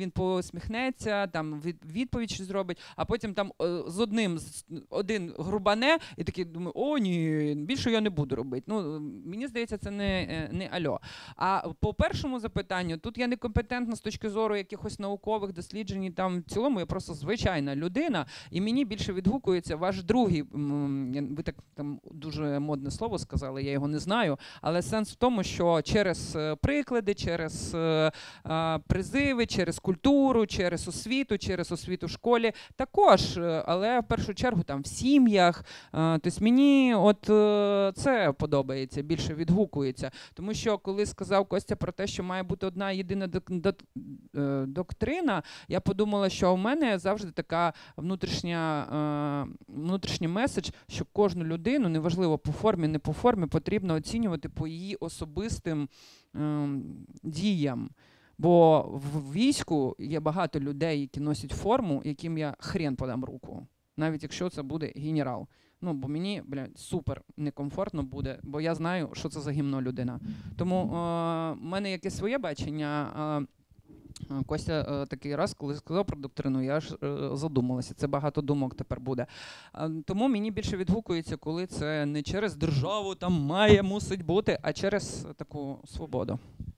він посміхнеться, там відповідь щось зробить, а потім там один грубане, і такий думаю, о, ні, більше я не буду робити. Ну, мені здається, це не альо. А по першому запитанню, тут я некомпетентна з точки зору якихось наукових досліджень, там в цілому я просто звичайна людина, і мені більше відгукується ваш другий, ви так там дуже модне слово сказали, я його не знаю, але сенс в тому, що через приклади, через призиви, через культуру, через освіту в школі також, але в першу чергу там в сім'ях. Тобто мені от це подобається, більше відгукується. Тому що коли сказав Костя про те, що має бути одна єдина доктрина, я подумала, що у мене завжди така внутрішній меседж, що кожну людину, неважливо по формі, не по формі, потрібно оцінювати по її особистим діям. Бо в війську є багато людей, які носять форму, яким я хрен подам руку. Навіть якщо це буде генерал. Ну, бо мені, супер некомфортно буде, бо я знаю, що це за гімно людина. Тому в мене якесь своє бачення. Костя такий раз, коли сказав про доктрину, я ж задумалася. Це багато думок тепер буде. Тому мені більше відгукується, коли це не через державу там мусить бути, а через таку свободу.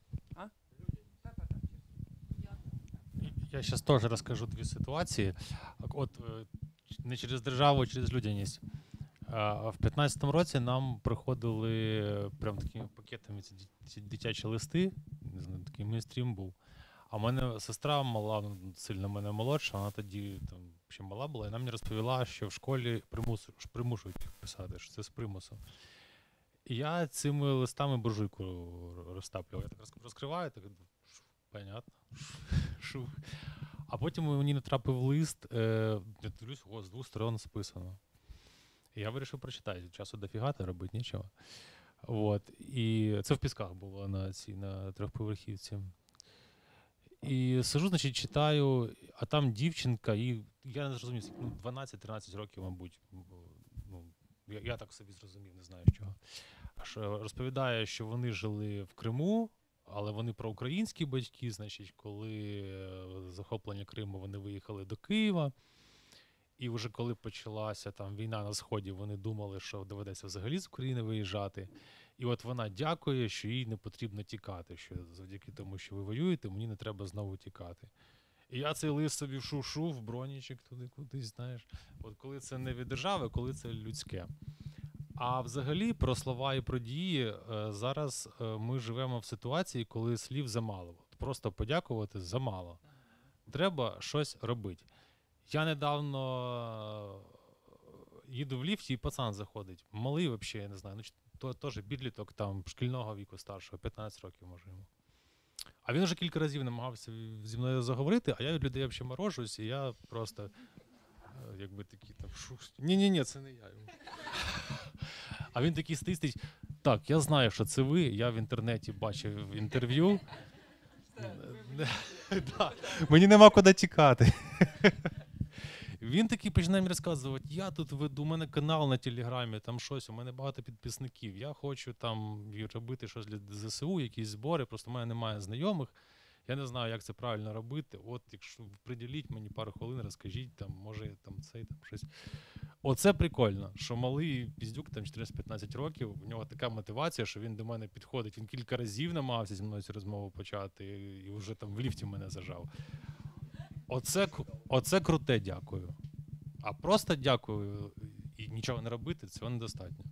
Я зараз теж розкажу дві ситуації. От не через державу, а через людяність. В 15-му році нам приходили прям такими пакетами ці дитячі листи, не знаю, такий мейнстрім був. А в мене сестра мала, сильно мене молодша, вона тоді там ще мала була, і вона мені розповіла, що в школі примушують їх писати, що це з примусу. І я цими листами буржуйку розтаплював. Я так розкриваю, так понятно. Шух. А потім мені натрапив лист, я дивлюсь, з двох сторон списано. І я вирішив прочитати. Часу дофіга, та робити нічого. От. І це в Пісках було на трьохповерхівці. І сижу, значить, читаю, а там дівчинка, і я не зрозумів, 12-13 років, мабуть. Ну, я так собі зрозумів, не знаю чого. Розповідає, що вони жили в Криму, але вони проукраїнські батьки, значить, коли захоплення Криму, вони виїхали до Києва. І вже коли почалася там війна на Сході, вони думали, що доведеться взагалі з України виїжджати. І от вона дякує, що їй не потрібно тікати, що завдяки тому, що ви воюєте, мені не треба знову тікати. І я цей лист собі шушу в бронічок туди кудись, знаєш. От коли це не від держави, коли це людське. А взагалі про слова і про дії зараз ми живемо в ситуації, коли слів замало. Просто подякувати замало. Треба щось робити. Я недавно їду в ліфті, і пацан заходить. Малий взагалі, я не знаю, теж підліток там шкільного віку старшого, 15 років може йому. А він вже кілька разів намагався зі мною заговорити, а я від людей взагалі морожусь, і я просто якби такий там ні, це не я. А він такий стоїть, так, я знаю, що це ви, я в інтернеті бачив інтерв'ю. Мені нема куди тікати. Він такий починає мені розказувати, я тут веду, у мене канал на Телеграмі, там щось, у мене багато підписників, я хочу там робити щось для ЗСУ, якісь збори, просто в мене немає знайомих, я не знаю, як це правильно робити, от якщо приділіть мені пару хвилин, розкажіть, там, може там цей, там щось. Оце прикольно, що малий піздюк, там 14-15 років, у нього така мотивація, що він до мене підходить, він кілька разів намагався зі мною цю розмову почати, і вже там в ліфті мене зажав. Оце круте дякую. А просто дякую і нічого не робити, цього недостатньо.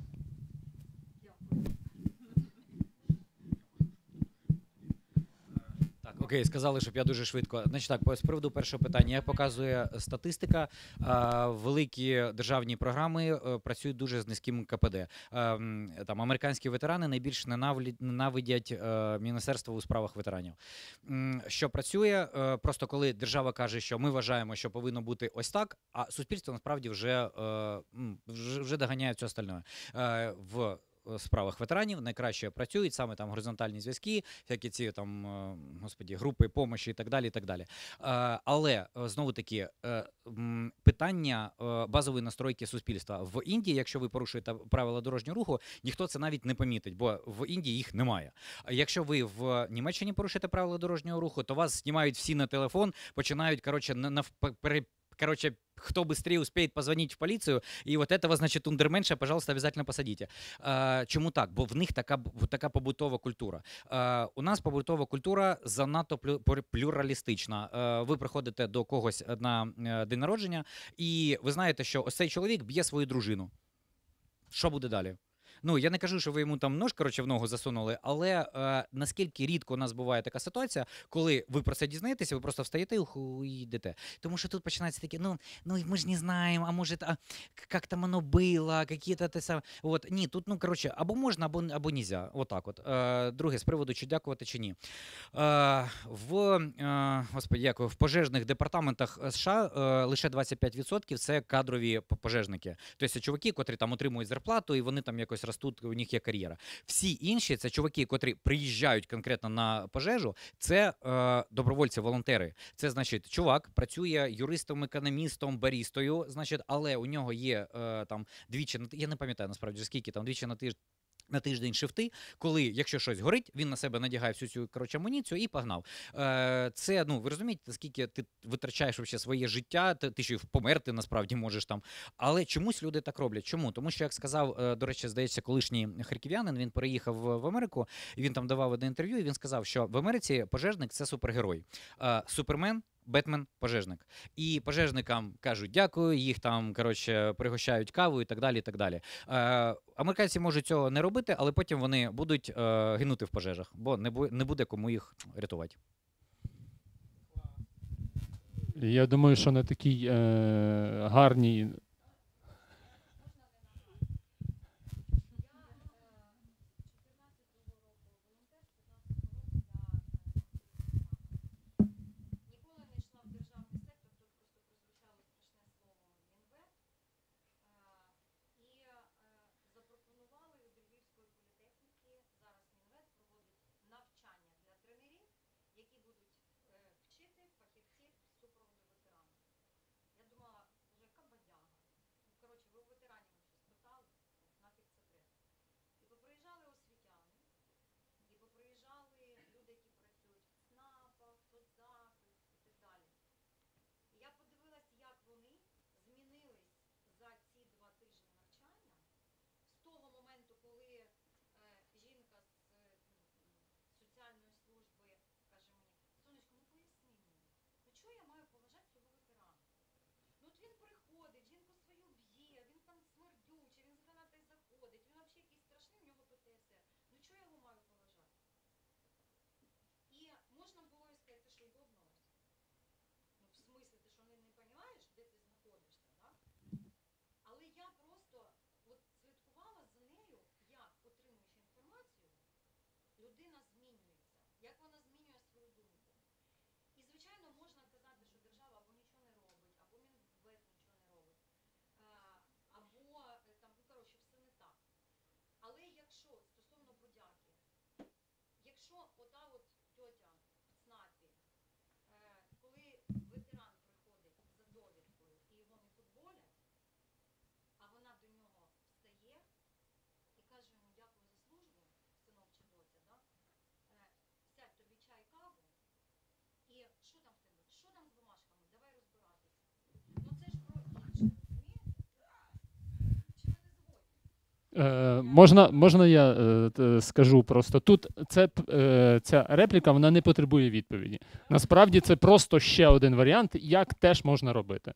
Окей, сказали, щоб я дуже швидко. Значить так, з приводу першого питання. Як показує статистика, великі державні програми працюють дуже з низьким КПД. Там американські ветерани найбільш ненавидять Міністерство у справах ветеранів. Що працює, просто коли держава каже, що ми вважаємо, що повинно бути ось так, а суспільство насправді вже доганяє все остальне. В справах ветеранів найкраще працюють, саме там горизонтальні зв'язки, всякі ці там, господі, групи помощі і так далі, і так далі. Але, знову-таки, питання базової настройки суспільства. В Індії, якщо ви порушуєте правила дорожнього руху, ніхто це навіть не помітить, бо в Індії їх немає. Якщо ви в Німеччині порушуєте правила дорожнього руху, то вас знімають всі на телефон, починають, короче, кто быстрее успеет позвонить в полицию, и вот этого, значит, ундерменша, пожалуйста, обязательно посадите. Чому так? Бо в них така побутова культура. У нас побутова культура занадто плюралістична. Ви приходите до когось на день народження, і ви знаєте, що ось цей чоловік б'є свою дружину. Що буде далі? Ну, я не кажу, що ви йому там нож, коротше, в ногу засунули, але наскільки рідко у нас буває така ситуація, коли ви про це дізнаєтеся, ви просто встаєте і йдете. Тому що тут починається таке, ну ми ж не знаємо, а може, як там воно було, які-то те саме. От, ні, тут, ну, коротше, або можна, або нельзя. Отак от. Друге, з приводу, чи дякувати, чи ні. В пожежних департаментах США лише 25% це кадрові пожежники. Тобто це чуваки, котрі там отримують зарплату, і вони там якось ростуть, у них є кар'єра. Всі інші, це чуваки, котрі приїжджають конкретно на пожежу, це добровольці, волонтери. Це, значить, чувак працює юристом, економістом, барістою, значить, але у нього є там двічі, я не пам'ятаю насправді, скільки там, двічі на тиждень шифти, коли, якщо щось горить, він на себе надягає всю цю, коротше, амуніцію і погнав. Це, ну, ви розумієте, скільки ти витрачаєш вообще своє життя, ти ще й померти, насправді, можеш там. Але чомусь люди так роблять. Чому? Тому що, як сказав, до речі, здається, колишній харків'янин, він переїхав в Америку, і він там давав одне інтерв'ю, і він сказав, що в Америці пожежник – це супергерой. Супермен, Бетмен, пожежник. І пожежникам кажуть дякую, їх там, коротше, пригощають каву і так далі, і так далі. Американці можуть цього не робити, але потім вони будуть гинути в пожежах, бо не буде кому їх рятувати. Я думаю, що на такій гарній... Ніколи не йшла в державний сектор, тут просто прозвучало страшне слово Мінвет. І запропонували від Львівської політехніки, зараз Мінвет проводить навчання для тренерів, які будуть вчити фахівців з супроводу ветеранів. Я думала, вже яка бадяга. Ну, коротше, ви у ветеранів щось питали, нафіг це треба. І поприїжджали освітяни, і поприїжджали люди, які працюють в ЦНАПах, соцзахист і так далі. І я подивилась, як вони змінились за ці 2 тижні навчання, з того моменту, коли жінка з соціальної служби каже мені, сонечко, ну поясни мені, ну чого я маю поважати цього ветерана? Ну от він приходить, жінку свою б'є, він там смердючий, він з гранатою заходить, він взагалі якийсь страшний, у нього ПТСР. Ну чого я його маю поважати? І можна було і сказати, що йобнулась. Ну, в смислі, ти що не розумієш, де ти знаходишся, да? Але я просто от слідкувала за нею, як, отримуючи інформацію, людина змінюється, як вона змінює свою думку. І, звичайно, можна казати, що держава або нічого не робить, або Мінвет нічого не робить, або там, ну, коротше, все не так. Але якщо, стосовно подяки, якщо ота от тьотя в ЦНАПі, коли ветеран приходить за довідкою і його не футболять, а вона до нього встає і каже йому дякую за службу, синок чи доця, да? Сядь тобі чай, каву, і що там в тебе? Що там з бумажками? Давай розбиратися. Ну це ж про інше, розумієте? Чи ви не згодні? Можна я скажу просто? Тут ця репліка, вона не потребує відповіді. Насправді це просто ще один варіант, як теж можна робити.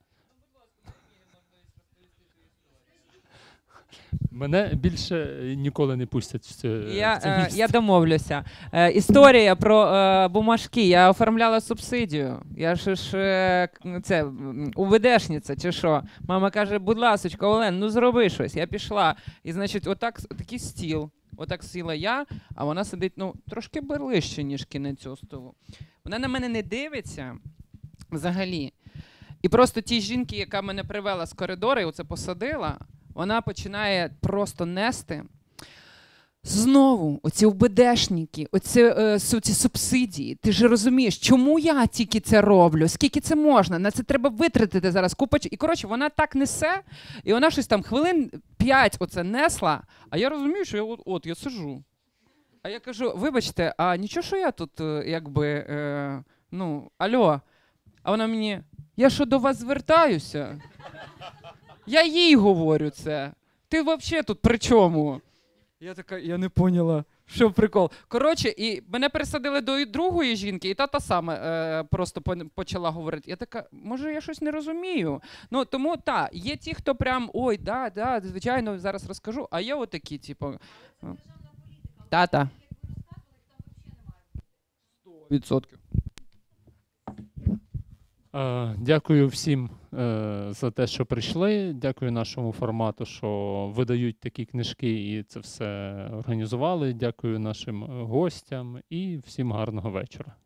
Мене більше ніколи не пустять в це місце. Я домовлюся. Історія про бумажки. Я оформляла субсидію. Я ж це УВДшниця чи що. Мама каже, будь ласочка, Олен, ну зроби щось. Я пішла. І, значить, такий стіл. Отак сіла я, а вона сидить, ну, трошки ближче, ніж кінець цього столу. Вона на мене не дивиться взагалі. І просто ті жінки, яка мене привела з коридору і оце посадила, вона починає просто нести. Знову, оці ОБДшники, ці субсидії. Ти ж розумієш, чому я тільки це роблю? Скільки це можна? На це треба витратити зараз купа. І, коротше, вона так несе, і вона щось там хвилин 5 оце несла, а я розумію, що я сиджу. А я кажу, вибачте, а нічого, що я тут, алло. А вона мені, я що до вас звертаюся? Я їй говорю це. Ти взагалі тут при чому? Я така, я не поняла, що прикол. Коротше, і мене пересадили до другої жінки, і та саме просто почала говорити. Я така, може я щось не розумію. Ну, тому, є ті, хто прям, ой, да, звичайно, зараз розкажу, а є отакі, типу... Та. 100%. Дякую всім за те, що прийшли. Дякую нашому формату, що видають такі книжки і це все організували. Дякую нашим гостям і всім гарного вечора.